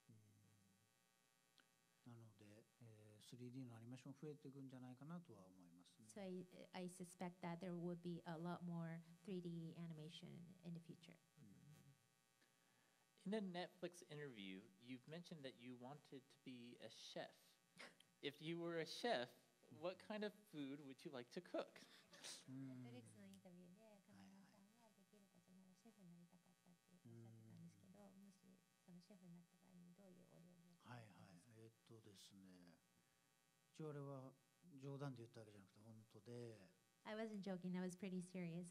[SPEAKER 3] なので、えー スリーディー のアニメーション増えていくんじゃないかなとは思いますね。
[SPEAKER 1] So I, I suspect that there would be a lot more three D animation in the future.
[SPEAKER 2] In a Netflix interview, you've mentioned that you wanted to be a chef. If you were a chef, what kind of food would you like to cook?
[SPEAKER 3] うん
[SPEAKER 1] Netflix のインタビューで上沼さんができることならシェフになりたかったっておっしゃってたんですけど、もしそのシェフになった場合にどういうお料理を作
[SPEAKER 3] はいはいえーっとですね一応あれは冗談で言ったわけじゃなくて本当で、
[SPEAKER 1] I wasn't joking, I was pretty serious.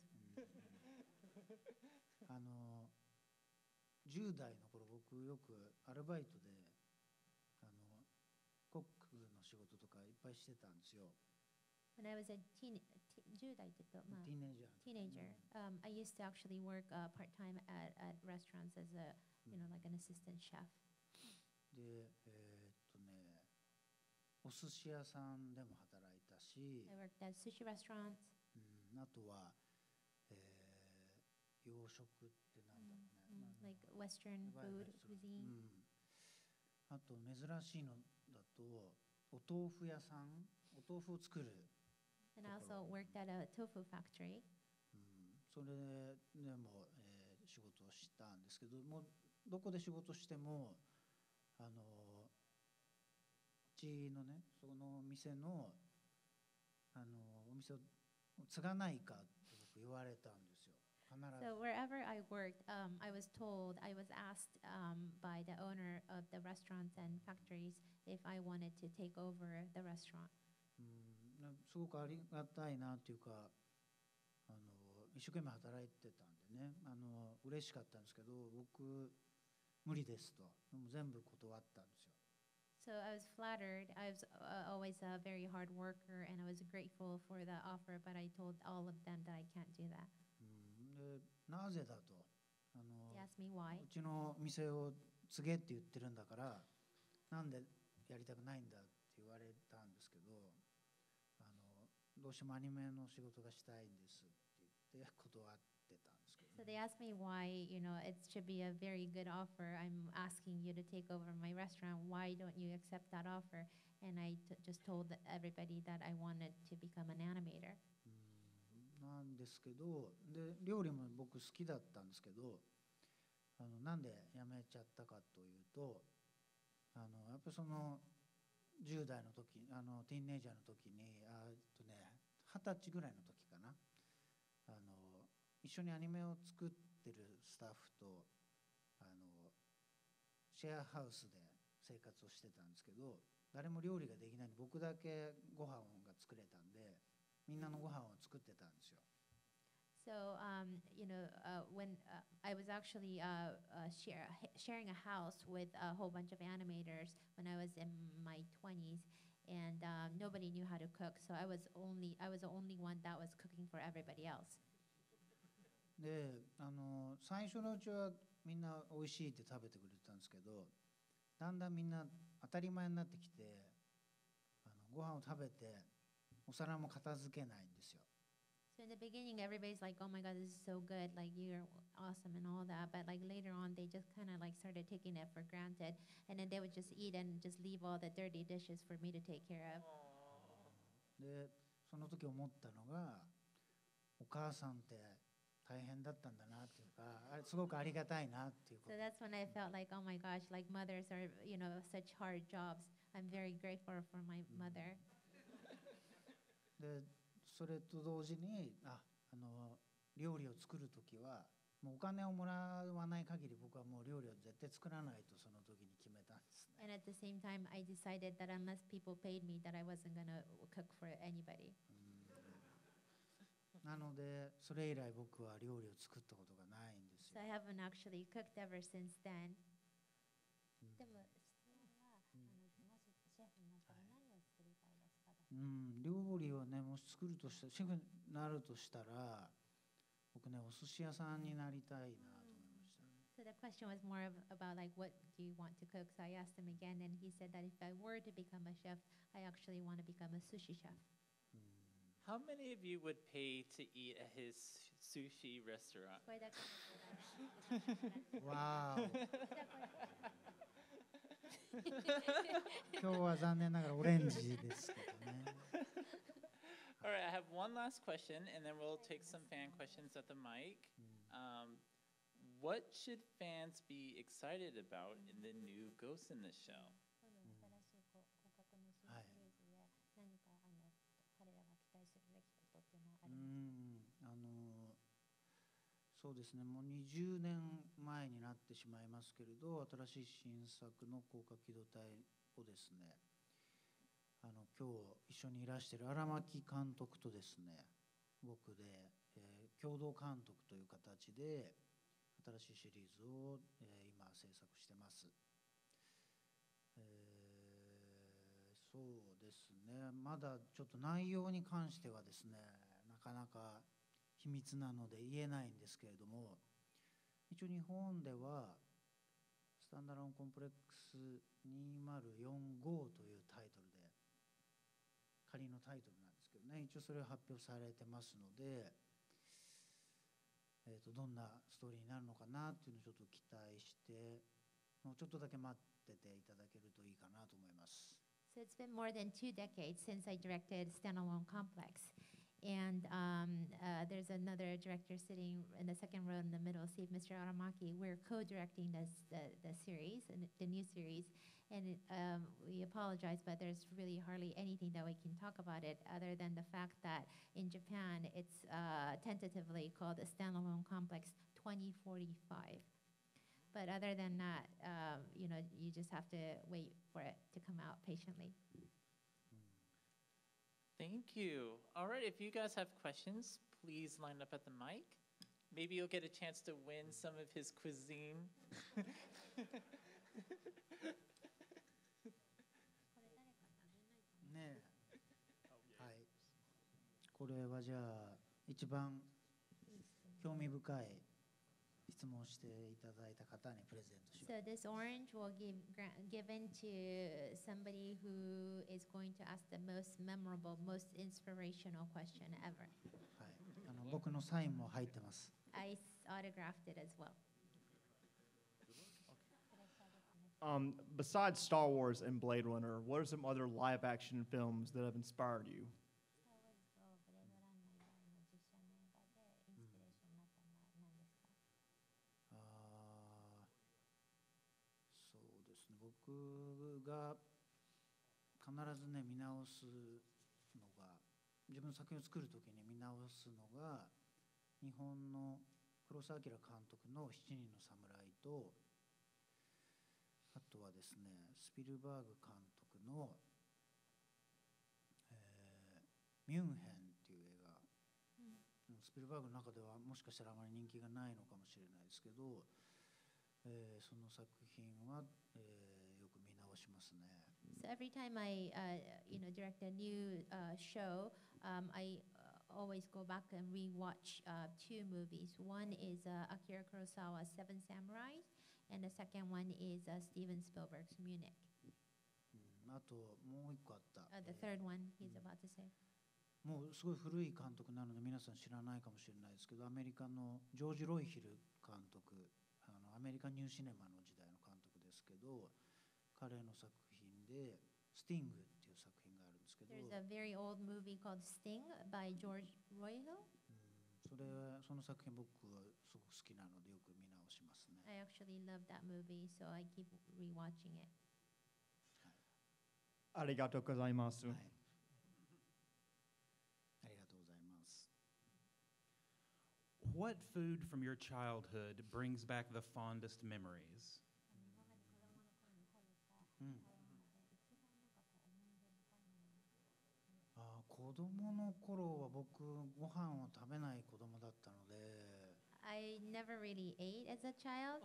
[SPEAKER 3] あのじゅう代の頃僕よくアルバイトであのコックの仕事とかいっぱいしてたんですよ。
[SPEAKER 1] When I was a teen, T-じゅう代って言うと、まあ、
[SPEAKER 3] ティーネイジャー
[SPEAKER 1] teenager. Um, I used to actually work uh, part time at, at restaurants as a, you know, like an assistant chef.
[SPEAKER 3] でえーっとねお寿司屋さんでも働いたし、
[SPEAKER 1] I worked at sushi restaurants.
[SPEAKER 3] うん、あとは、えー洋食ってなんだろうね、
[SPEAKER 1] Mm, like Western
[SPEAKER 3] いわゆ
[SPEAKER 1] food
[SPEAKER 3] るその
[SPEAKER 1] cuisine.
[SPEAKER 3] うん、あと珍しいのだとお豆腐屋さん、お豆腐を作る、
[SPEAKER 1] And I also worked at a tofu factory.
[SPEAKER 3] うん、それでも、えー仕事をしたんですけども、どこで仕事してもあのうちのねその店のあのお店を継がないかって僕言われたんですよ。必
[SPEAKER 1] So
[SPEAKER 3] ず
[SPEAKER 1] wherever I worked, um, I was told, I was asked um, by the owner of the restaurants and factories if I wanted to take over the restaurant.
[SPEAKER 3] うんなすごくありがたいなっていうか、あの一生懸命働いてたんでね、あの嬉しかったんですけど、僕無理ですと、でも全部断ったんですよ。
[SPEAKER 1] So I was flattered. I was uh, always a very hard worker, and I was grateful for the offer, but I told all of them that I can't do that.
[SPEAKER 3] うんでなぜだと、あ
[SPEAKER 1] They
[SPEAKER 3] の
[SPEAKER 1] asked me why.
[SPEAKER 3] うちの店を継げって言ってるんだからなんでやりたくないんだって言われたんですけど、あのどうしてもアニメの仕事がしたいんですって言って断ってたんですけど、
[SPEAKER 1] So they asked me why, you know, it should be a very good offer. I'm asking you to take over my restaurant. Why don't you accept that offer? And I t- just told everybody that I wanted to become an animator.
[SPEAKER 3] うんなんですけど、で料理も僕好きだったんですけど、あのなんで辞めちゃったかというと、あのやっぱりそのじゅう代の時、あのティーンネイジャーの時に、あえっとね二十歳ぐらいの時かな、あの一緒にアニメを作ってるスタッフとあのシェアハウスで生活をしてたんですけど、誰も料理ができないんで僕だけご飯が作れたんで、みんなのご飯を作ってたんですよ。
[SPEAKER 1] So, um, you know, uh, when uh, I was actually uh, uh, share, sharing a house with a whole bunch of animators when I was in my twenties, and um, nobody knew how to cook. So I was only I was the only one that was cooking for everybody else.
[SPEAKER 3] であの最初のうちはみんな美味しいって食べてくれてたんですけど、だんだんみんな当たり前になってきて、あのご飯を食べてお皿も片付けないんですよ。
[SPEAKER 1] So in the beginning, everybody's like, "Oh my God, this is so good! Like you're awesome and all that." But like later on, they just kind of like started taking it for granted, and then they would just eat and just leave all the dirty dishes for me to take care of.
[SPEAKER 3] でその時思ったのが、お母さんって大変だったんだなっていうか、あれすごくありがたいなっていうこ
[SPEAKER 1] So
[SPEAKER 3] と。
[SPEAKER 1] that's when I felt like, oh my gosh, like mothers are, you know, such hard jobs. I'm very grateful for my mother.
[SPEAKER 3] でそれと同時に、ああの料理を作る時はもうお金をもらわない限り僕はもう料理を絶対作らないとその時に決めたんですね。
[SPEAKER 1] And at the same time, I decided that unless people paid me, that I wasn't going to cook for anybody.
[SPEAKER 3] うんなのでそれ以来僕は料理を作ったことがないんです
[SPEAKER 1] So
[SPEAKER 3] よ。
[SPEAKER 1] I haven't actually cooked ever since then. でも
[SPEAKER 3] うん、料理をねもし作るとしたらシェフになるとしたら僕ねお寿司屋さんになりたいなと思いました。
[SPEAKER 1] So the question was more of, about like what do you want to cook? So I asked him again, and he said that if I were to become a chef, I actually want to become a sushi chef.
[SPEAKER 3] うん
[SPEAKER 2] How many of you would pay to eat at his sushi restaurant?
[SPEAKER 1] これだけ
[SPEAKER 3] わーお今日は残念ながらオレンジですけどね。
[SPEAKER 2] All right, I have one last question, and then we'll take some fan questions at the mic. Um, what should fans be excited about in the new Ghost in the Shell?
[SPEAKER 3] はいうんあのそうですね、もうにじゅうねんまえになってしまいますけれど、新しい新作の高架機動隊をですね、あの今日一緒にいらしている荒牧監督とですね、僕で、えー共同監督という形で新しいシリーズを、えー今制作してます。えーそうですね、まだちょっと内容に関してはですね、 かなか秘密なので言えないんですけれども、一応日本ではスタンダローンコンプレックスにせんよんじゅうごというタイトルで、仮のタイトルなんですけどね、一応それが発表されてますので、えー、とどんなストーリーになるのかなっていうのをちょっと期待して、もうちょっとだけ待ってていただけるといいかなと思います。
[SPEAKER 1] So it's been more than two decades since I directed Standalone Complex. And um, uh, there's another director sitting in the second row in the middle, Steve, Mister Aramaki. We're co-directing this, the, the series, and the new series. And um, we apologize, but there's really hardly anything that we can talk about it other than the fact that in Japan, it's uh, tentatively called the Standalone Complex twenty forty-five. But other than that, um, you know, you just have to wait for it to come out patiently.
[SPEAKER 2] Thank you. All right, if you guys have questions, please line up at the mic. Maybe you'll get a chance to win some of his cuisine.
[SPEAKER 3] ねえ、はい。これはじゃあ一番興味深い質問していただいた方にプレゼントします。
[SPEAKER 1] So this orange will give gra- given to somebody who is going to ask the most memorable, most inspirational question ever.
[SPEAKER 3] はい。あの僕のサインも入ってます。
[SPEAKER 1] I s- autographed it as well.
[SPEAKER 12] Um, besides Star Wars and Blade Runner, what are some other live-action films that have inspired you?
[SPEAKER 3] あーそうですね、僕が必ずね見直すのが、自分の作品を作るときに見直すのが、日本の黒澤明監督の「七人の侍」と、あとはですねスピルバーグ監督の、えーミュンヘンっていう映画、うん、スピルバーグの中ではもしかしたらあまり人気がないのかもしれないですけど、えーその作品は、えーよく見直しますね。
[SPEAKER 1] So every time I, uh, you know, direct a new uh, show, um, I uh, always go back and rewatch uh, two movies. One is uh, Akira Kurosawa's Seven Samurais, and the second one is uh, Steven Spielberg's Munich.
[SPEAKER 3] うん、あともう一個あった、
[SPEAKER 1] Uh, the
[SPEAKER 3] えー
[SPEAKER 1] third one he's about to say.
[SPEAKER 3] もうすごい古い監督なので皆さん知らないかもしれないですけど、アメリカのジョージ・ロイヒル監督、あのアメリカンニューシネマの時代の監督ですけど、彼の作品で「スティング」っていう作品があるんですけど、
[SPEAKER 1] There's a very old movie called Sting by George Royhill.
[SPEAKER 3] うん、それその作品僕はすごく好きなのでよく見直しますね。
[SPEAKER 1] I actually love that movie, so I keep rewatching it.
[SPEAKER 12] ありがとうございます。
[SPEAKER 3] はい、ありがとうございます。
[SPEAKER 13] What food from your childhood brings back the fondest memories?
[SPEAKER 3] うん、あー子供の頃は僕ご飯を食べない子供だったので、
[SPEAKER 1] I never really ate as a child.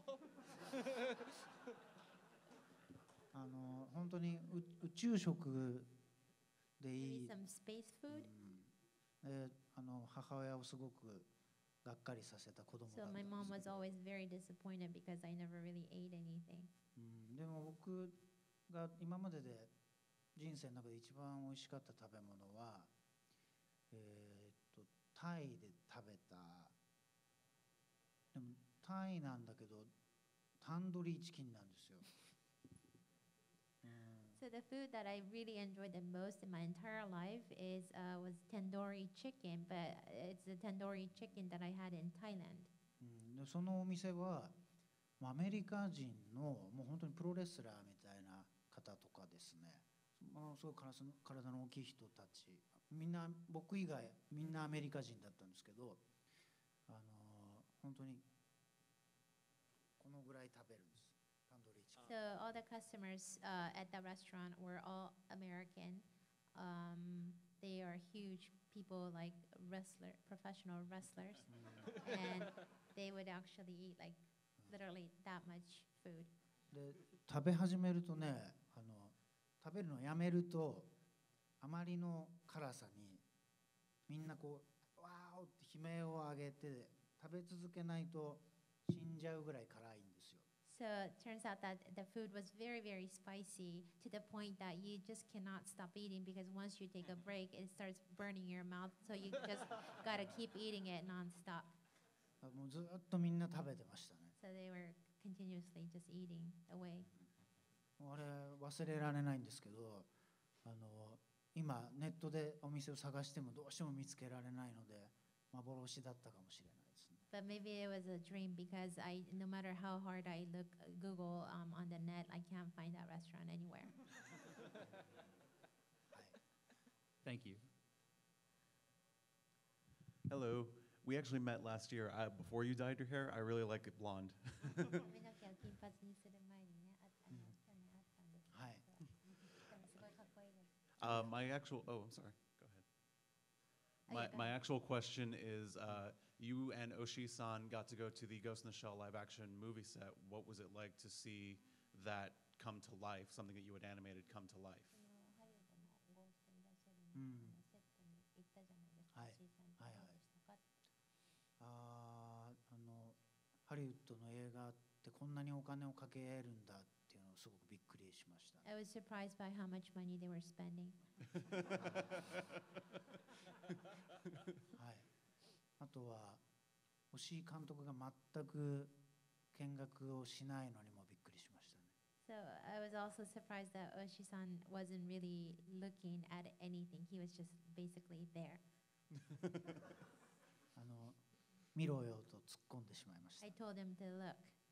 [SPEAKER 3] あの本当にう宇宙食でい
[SPEAKER 1] Maybe
[SPEAKER 3] い、
[SPEAKER 1] some space
[SPEAKER 3] う
[SPEAKER 1] food.
[SPEAKER 3] ん、であの母親をすごくがっかりさせた子供だ
[SPEAKER 1] So
[SPEAKER 3] ったん
[SPEAKER 1] my
[SPEAKER 3] です
[SPEAKER 1] mom
[SPEAKER 3] け
[SPEAKER 1] was
[SPEAKER 3] ど、
[SPEAKER 1] always very disappointed because I never really ate anything.
[SPEAKER 3] うん、でも僕が今までで人生の中で一番美味しかった食べ物は、えーっとタイで食べた、でもタイなんだけどタンドリーチキンなんですよ。うん、
[SPEAKER 1] So the food that I really enjoyed the most in my entire life is uh, was tandoori chicken, but it's the tandoori chicken that I had in Thailand.
[SPEAKER 3] うん、でそのお店はまあアメリカ人のもう本当にプロレスラーみたいな方とかですね、ものすごい体の体の大きい人たち、みんな僕以外みんなアメリカ人だったんですけど、あの本当にこのぐらい食べるんです、タンドリーチキン。
[SPEAKER 1] So all the customers uh, at the restaurant were all American. Um, they are huge people, like wrestler, professional wrestlers, and they would actually eat like literally that much food.
[SPEAKER 3] で食べ始めるとね、あの食べるのをやめるとあまりの辛さにみんなこうわーって悲鳴を上げて食べ続けないと死んじゃうぐらい辛いんですよ。
[SPEAKER 1] So it turns out that the food was very, very spicy to the point that you just cannot stop eating because once you take a break, it starts burning your mouth. So you just gotta keep eating it nonstop.
[SPEAKER 3] もうずっとみんな食べてましたね。
[SPEAKER 1] So they were continuously just eating away.
[SPEAKER 3] あれ忘れられないんですけど、あの今ネットでお店を探してもどうしても見つけられないので幻だったかもしれないですね。
[SPEAKER 1] But maybe it was a dream because I, no matter how hard I look, Google um, on the net, I can't find that restaurant anywhere.
[SPEAKER 13] Thank you.
[SPEAKER 14] Hello. We actually met last year. I, before you dyed your hair, I really like it blonde.
[SPEAKER 1] 髪の毛を金髪にする前にね、ああの去年あったんですけど、
[SPEAKER 3] はい。
[SPEAKER 1] でもすごいかっこいいです。
[SPEAKER 14] Uh, my actual, oh, I'm sorry. Go ahead.
[SPEAKER 1] Oh,
[SPEAKER 14] My,
[SPEAKER 1] yeah, go
[SPEAKER 14] my
[SPEAKER 1] ahead.
[SPEAKER 14] actual question is, uh, you and Oshii-san got to go to the Ghost in the Shell live action movie set. What was it like to see that come to life, something that you had animated come to life?
[SPEAKER 1] そのハリウッドのゴースト・イン・ザ・シェル
[SPEAKER 3] うん
[SPEAKER 1] のあのセットに行ったじゃないですか、
[SPEAKER 3] はい
[SPEAKER 1] シーさんって
[SPEAKER 3] はいはい
[SPEAKER 1] どうでしたか？
[SPEAKER 3] あーあのハリウッドの映画ってこんなにお金をかけるんだっていうのをすごくびっくりしました。
[SPEAKER 1] I was surprised by how much money they were spending.
[SPEAKER 3] はい。あとは押井監督が全く見学をしないのにもびっくりしましたね。
[SPEAKER 1] So I was also surprised that Oshi-san wasn't really looking at anything. He was just basically there.
[SPEAKER 3] あの見ろよと突っ込んでしまいました。
[SPEAKER 1] I told him to look.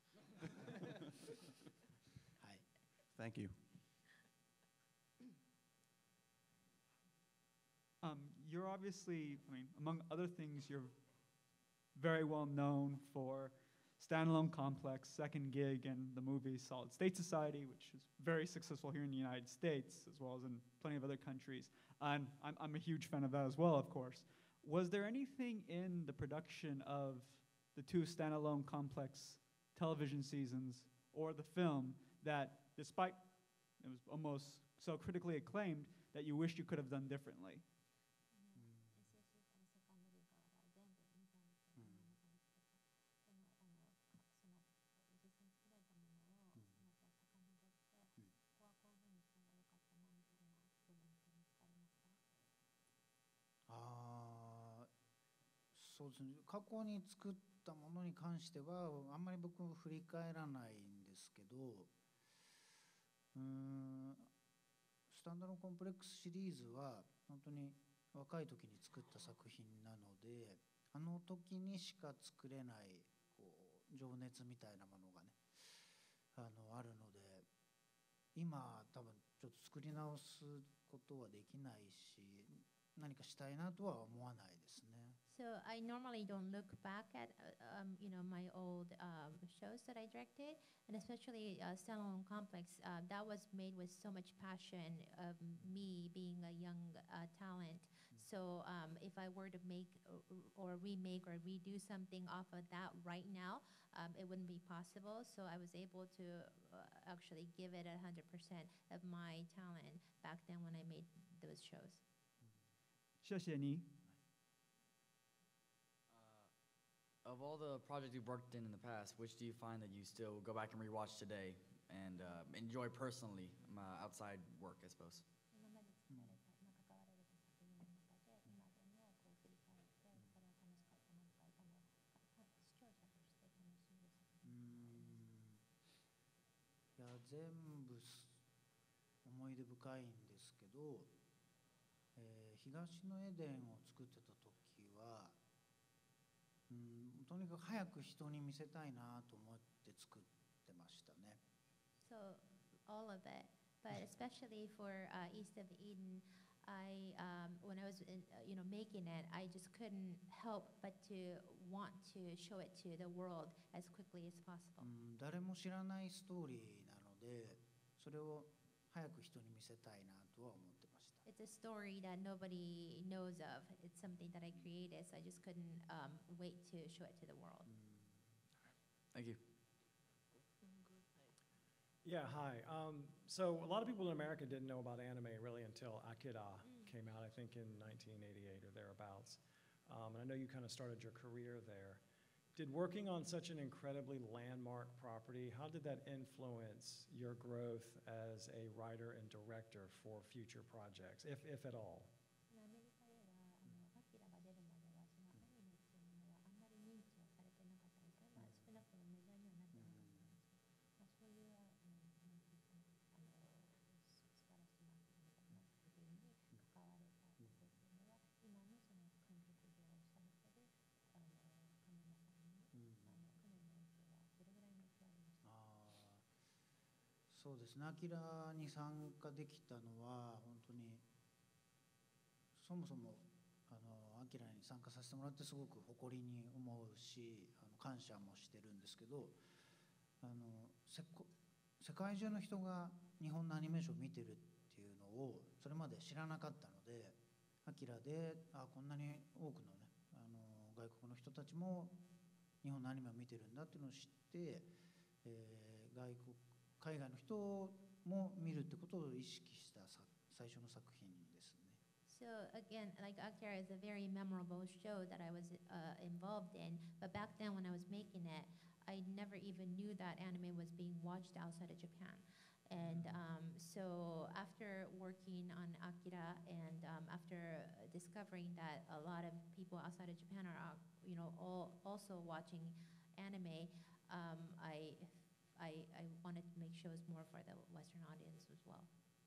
[SPEAKER 3] はい。
[SPEAKER 14] Thank you.
[SPEAKER 6] Um, you're obviously, I mean, among other things, you're very well known for Standalone Complex, Second Gig, and the movie Solid State Society, which is very successful here in the United States, as well as in plenty of other countries. And I'm, I'm a huge fan of that as well, of course. Was there anything in the production of the two Standalone Complex television seasons or the film that, despite it was almost so critically acclaimed, that you wished you could have done differently?
[SPEAKER 3] あーそうですね、過去に作ったものに関してはあんまり僕も振り返らないんですけど、うーんスタンダードコンプレックスシリーズは本当に若い時に作った作品なので、あの時にしか作れないこう情熱みたいなものがね、あのあるので、今多分ちょっと作り直すことはできないし、何かしたいなとは思わないですね。
[SPEAKER 1] So I normally don't look back at, uh, um, you know, my old um, shows that I directed, and especially uh, Standalone Complex. Uh, that was made with so much passion of me being a young uh, talent. So um, if I were to make or, or remake or redo something off of that right now, um, it wouldn't be possible. So I was able to uh, actually give it one hundred percent of my talent back then when I made those shows.
[SPEAKER 6] 谢谢你。
[SPEAKER 5] Of all the projects you've worked in in the past, which do you find that you still go back and rewatch today and uh, enjoy personally um, uh, outside work, I suppose?
[SPEAKER 1] 今まで作られた、まあ、関わられた作品の中で今でもこう振り返ってこれは楽しかったなとか今もか視聴者として楽しんでる作
[SPEAKER 3] うー
[SPEAKER 1] 品
[SPEAKER 3] んいや全部す思い出深いんですけど、えー東のエデンを作ってた時は、うんとにかく早く人に見せたいなと思って作ってましたね。
[SPEAKER 1] So all of it, but especially for uh, East of Eden, I um, when I was in, uh, you know making it, I just couldn't help but to want to show it to the world as quickly as
[SPEAKER 3] う
[SPEAKER 1] possible.
[SPEAKER 3] ん誰も知らないストーリーなので、それを早く人に見せたいなとは思ってました。
[SPEAKER 1] It's a story that nobody knows of. It's something that I created, so I just couldn't um, wait to show it to the world.
[SPEAKER 5] Thank you.
[SPEAKER 11] Yeah, hi. Um, so a lot of people in America didn't know about anime really until Akira came out, I think in nineteen eighty-eight or thereabouts. Um, and I know you kind of started your career there. Did working on such an incredibly landmark property, how did that influence your growth as a writer and director for future projects, if, if at all?
[SPEAKER 1] アメリカではあのアキラが出るまではそのアニメっていうものはあんまり認知をされてなかったんですね。まあ少なくともメジャーにはなってなかったんですけど、まあそういうあのなんていうかなあのす素晴らしいなっていうかな作品に関われたことっていうのは今のその監督業をされてるあの神山さんにあのかなりの影響はどれぐらいの影響ありましたか？
[SPEAKER 3] あーそうですね、アキラに参加できたのは本当にそもそもあのアキラに参加させてもらってすごく誇りに思うし、あの感謝もしてるんですけど、あのせこ世界中の人が日本のアニメーションを見てるっていうのをそれまで知らなかったので、アキラであこんなに多くのねあの外国の人たちも日本のアニメを見てるんだっていうのを知って、えー外国海外の人も見るってことを意識したさ最初の作品ですね。
[SPEAKER 1] So again, like Akira is a very memorable show that I was uh, involved in. But back then when I was making it, I never even knew that anime was being watched outside of Japan. And um, so after working on Akira and um, after discovering that a lot of people outside of Japan are, uh, you know, all also watching anime, um, I, I, I wanted to make shows more for the Western audience as well.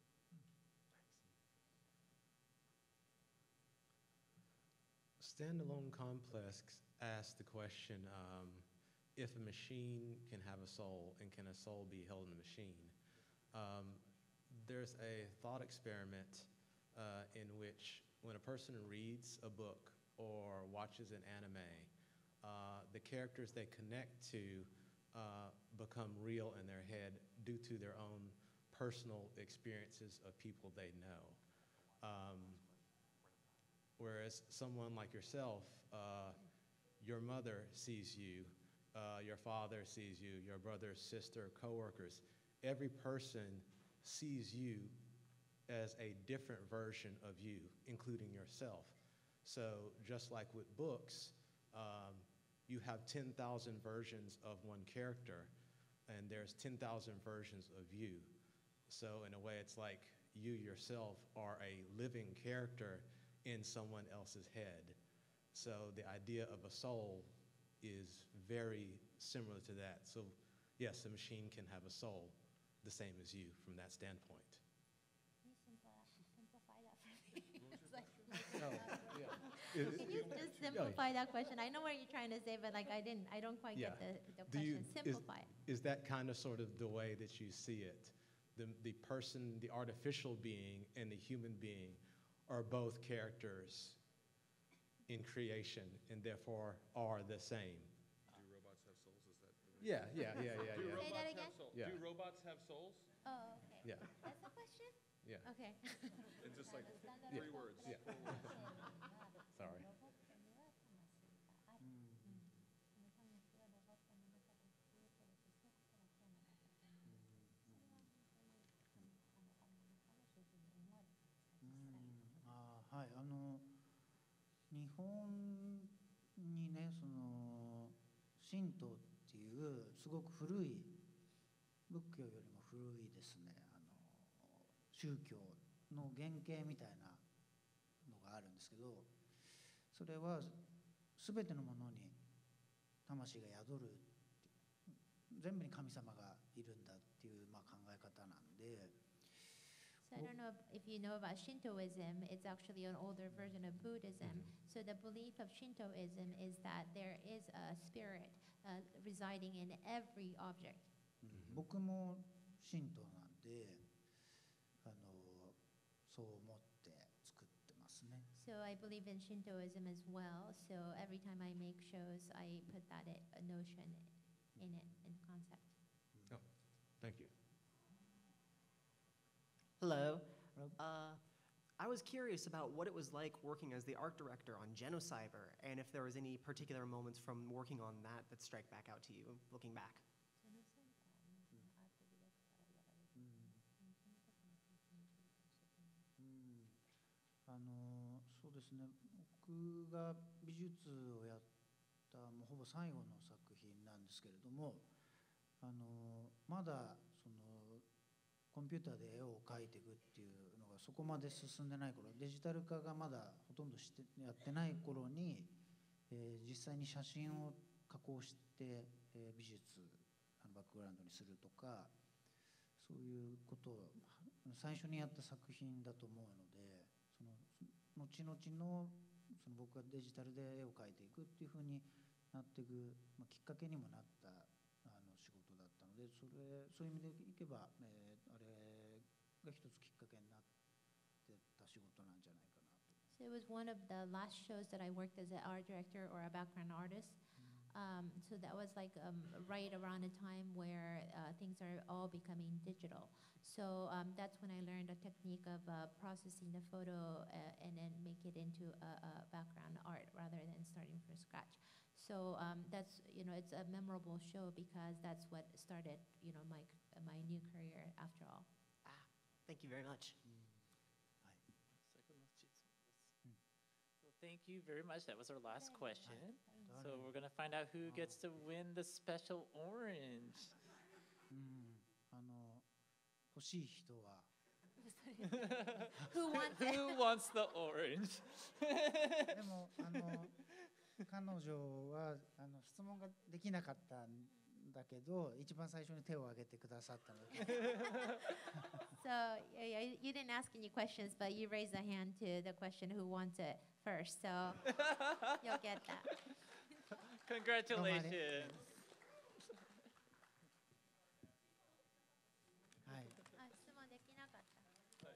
[SPEAKER 9] Standalone Complex asked the question, um, if a machine can have a soul, and can a soul be held in a machine? Um, there's a thought experiment uh, in which when a person reads a book or watches an anime, uh, the characters they connect to uh, become real in their head due to their own personal experiences of people they know. Um, Whereas someone like yourself, uh, your mother sees you, uh, your father sees you, your brother, sister, coworkers. Every person sees you as a different version of you, including yourself. So just like with books, um, you have ten thousand versions of one character, and there's ten thousand versions of you. So in a way, it's like you yourself are a living character in someone else's head. So the idea of a soul is very similar to that. So yes, a machine can have a soul the same as you from that standpoint.
[SPEAKER 1] Can you simpli- simplify that for me? It's like-
[SPEAKER 9] Oh, yeah.
[SPEAKER 1] Can you just simplify that question? I know what you're trying to say, but like I didn't, I don't quite
[SPEAKER 9] Yeah.
[SPEAKER 1] get the, the
[SPEAKER 9] Do you-
[SPEAKER 1] question. Simplify it.
[SPEAKER 9] Is that kind of sort of the way that you see it? The, the person, the artificial being and the human being are both characters in creation and therefore are the same.
[SPEAKER 7] Do robots have souls? Is that?
[SPEAKER 9] Yeah, yeah, yeah, yeah,
[SPEAKER 7] Do
[SPEAKER 9] yeah.
[SPEAKER 1] Say that
[SPEAKER 7] robots
[SPEAKER 1] again?
[SPEAKER 7] have souls?
[SPEAKER 9] Yeah.
[SPEAKER 7] Do robots have souls?
[SPEAKER 1] Oh, okay.
[SPEAKER 9] Yeah.
[SPEAKER 1] That's the question?
[SPEAKER 9] Yeah.
[SPEAKER 1] Okay.
[SPEAKER 7] It's just like
[SPEAKER 9] Yeah.
[SPEAKER 7] three words.
[SPEAKER 9] Yeah. Sorry.
[SPEAKER 3] Mm, あーはい、あの日本にねその神道っていうすごく古い仏教よりも古いですねあの宗教の原型みたいなのがあるんですけど、それは全てのものに魂が宿る全部に神様がいるんだっていう、まあ、考え方なんで。
[SPEAKER 1] So I don't know if you know about Shintoism. It's actually an older version of Buddhism. So the belief of Shintoism is that there is a spirit uh, residing in every object.
[SPEAKER 3] 僕も神道なんで、あのそう思って作ってますね。
[SPEAKER 1] So I believe in Shintoism as well. So every time I make shows, I put that i- a notion in it, in concept.
[SPEAKER 9] Oh, thank you.
[SPEAKER 10] Hello. Uh, I was curious about what it was like working as the art director on Genocyber, and if there was any particular moments from working on that that strike back out to you, looking back.
[SPEAKER 3] うんあのそうですね、僕が美術をやったもうほぼ最後の作品なんですけれども、あのまだそのコンピューターで絵を描いていくっていうのがそこまで進んでない頃、デジタル化がまだほとんどしてやってない頃に、えー実際に写真を加工して、えー美術あのバックグラウンドにするとか、そういうことを最初にやった作品だと思うので、その後々のその僕がデジタルで絵を描いていくっていうふうになっていく、まあ、きっかけにもなったあの仕事だったので、それそういう意味でいけば、えーあれが一つきっかけになってた仕事なんじゃないかなと。
[SPEAKER 1] So it was one of the last shows that I worked as an art director or a background artist. Um, so that was like um, right around a time where uh, things are all becoming digital. So um, that's when I learned a technique of uh, processing the photo uh, and then make it into a, a background art rather than starting from scratch. So um, that's, you know, it's a memorable show because that's what started, you know, my, my new career after all.
[SPEAKER 10] Ah, thank you very much.
[SPEAKER 2] So thank you very much. That was our last question. So we're going to find out who gets to win the special orange.
[SPEAKER 3] うんあの欲しい人は
[SPEAKER 1] Who wants it?
[SPEAKER 2] Who wants the orange?
[SPEAKER 3] でもあの彼女はあの質問ができなかったんだけど、一番最初に手を挙げてくださったので。
[SPEAKER 1] So yeah, yeah, you didn't ask any questions, but you raised a hand to the question who wants it first. So you'll get that.
[SPEAKER 2] Congratulations.
[SPEAKER 3] はい。
[SPEAKER 1] あ、質問できなかった。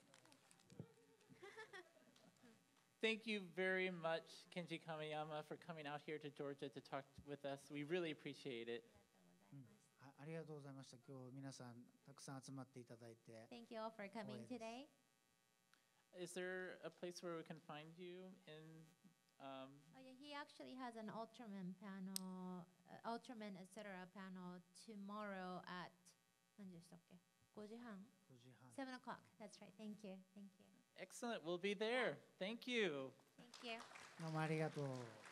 [SPEAKER 2] Thank you very much, Kenji Kamiyama, for coming out here to Georgia to talk with us. We really appreciate it.
[SPEAKER 3] あありがとうございました。今日皆さんたくさん集まっていただいて。
[SPEAKER 1] Thank you all for coming today.
[SPEAKER 2] Is there a place where we can find you in? Um,
[SPEAKER 1] Oh yeah, he actually has an Ultraman panel, uh, Ultraman et cetera panel tomorrow at 何でしたっけ？ごじはん。
[SPEAKER 3] ごじはん。
[SPEAKER 1] seven o'clock. That's right. Thank you. Thank you.
[SPEAKER 2] excellent. We'll be there. Thank you.
[SPEAKER 1] Thank you.
[SPEAKER 3] どうもありがとう。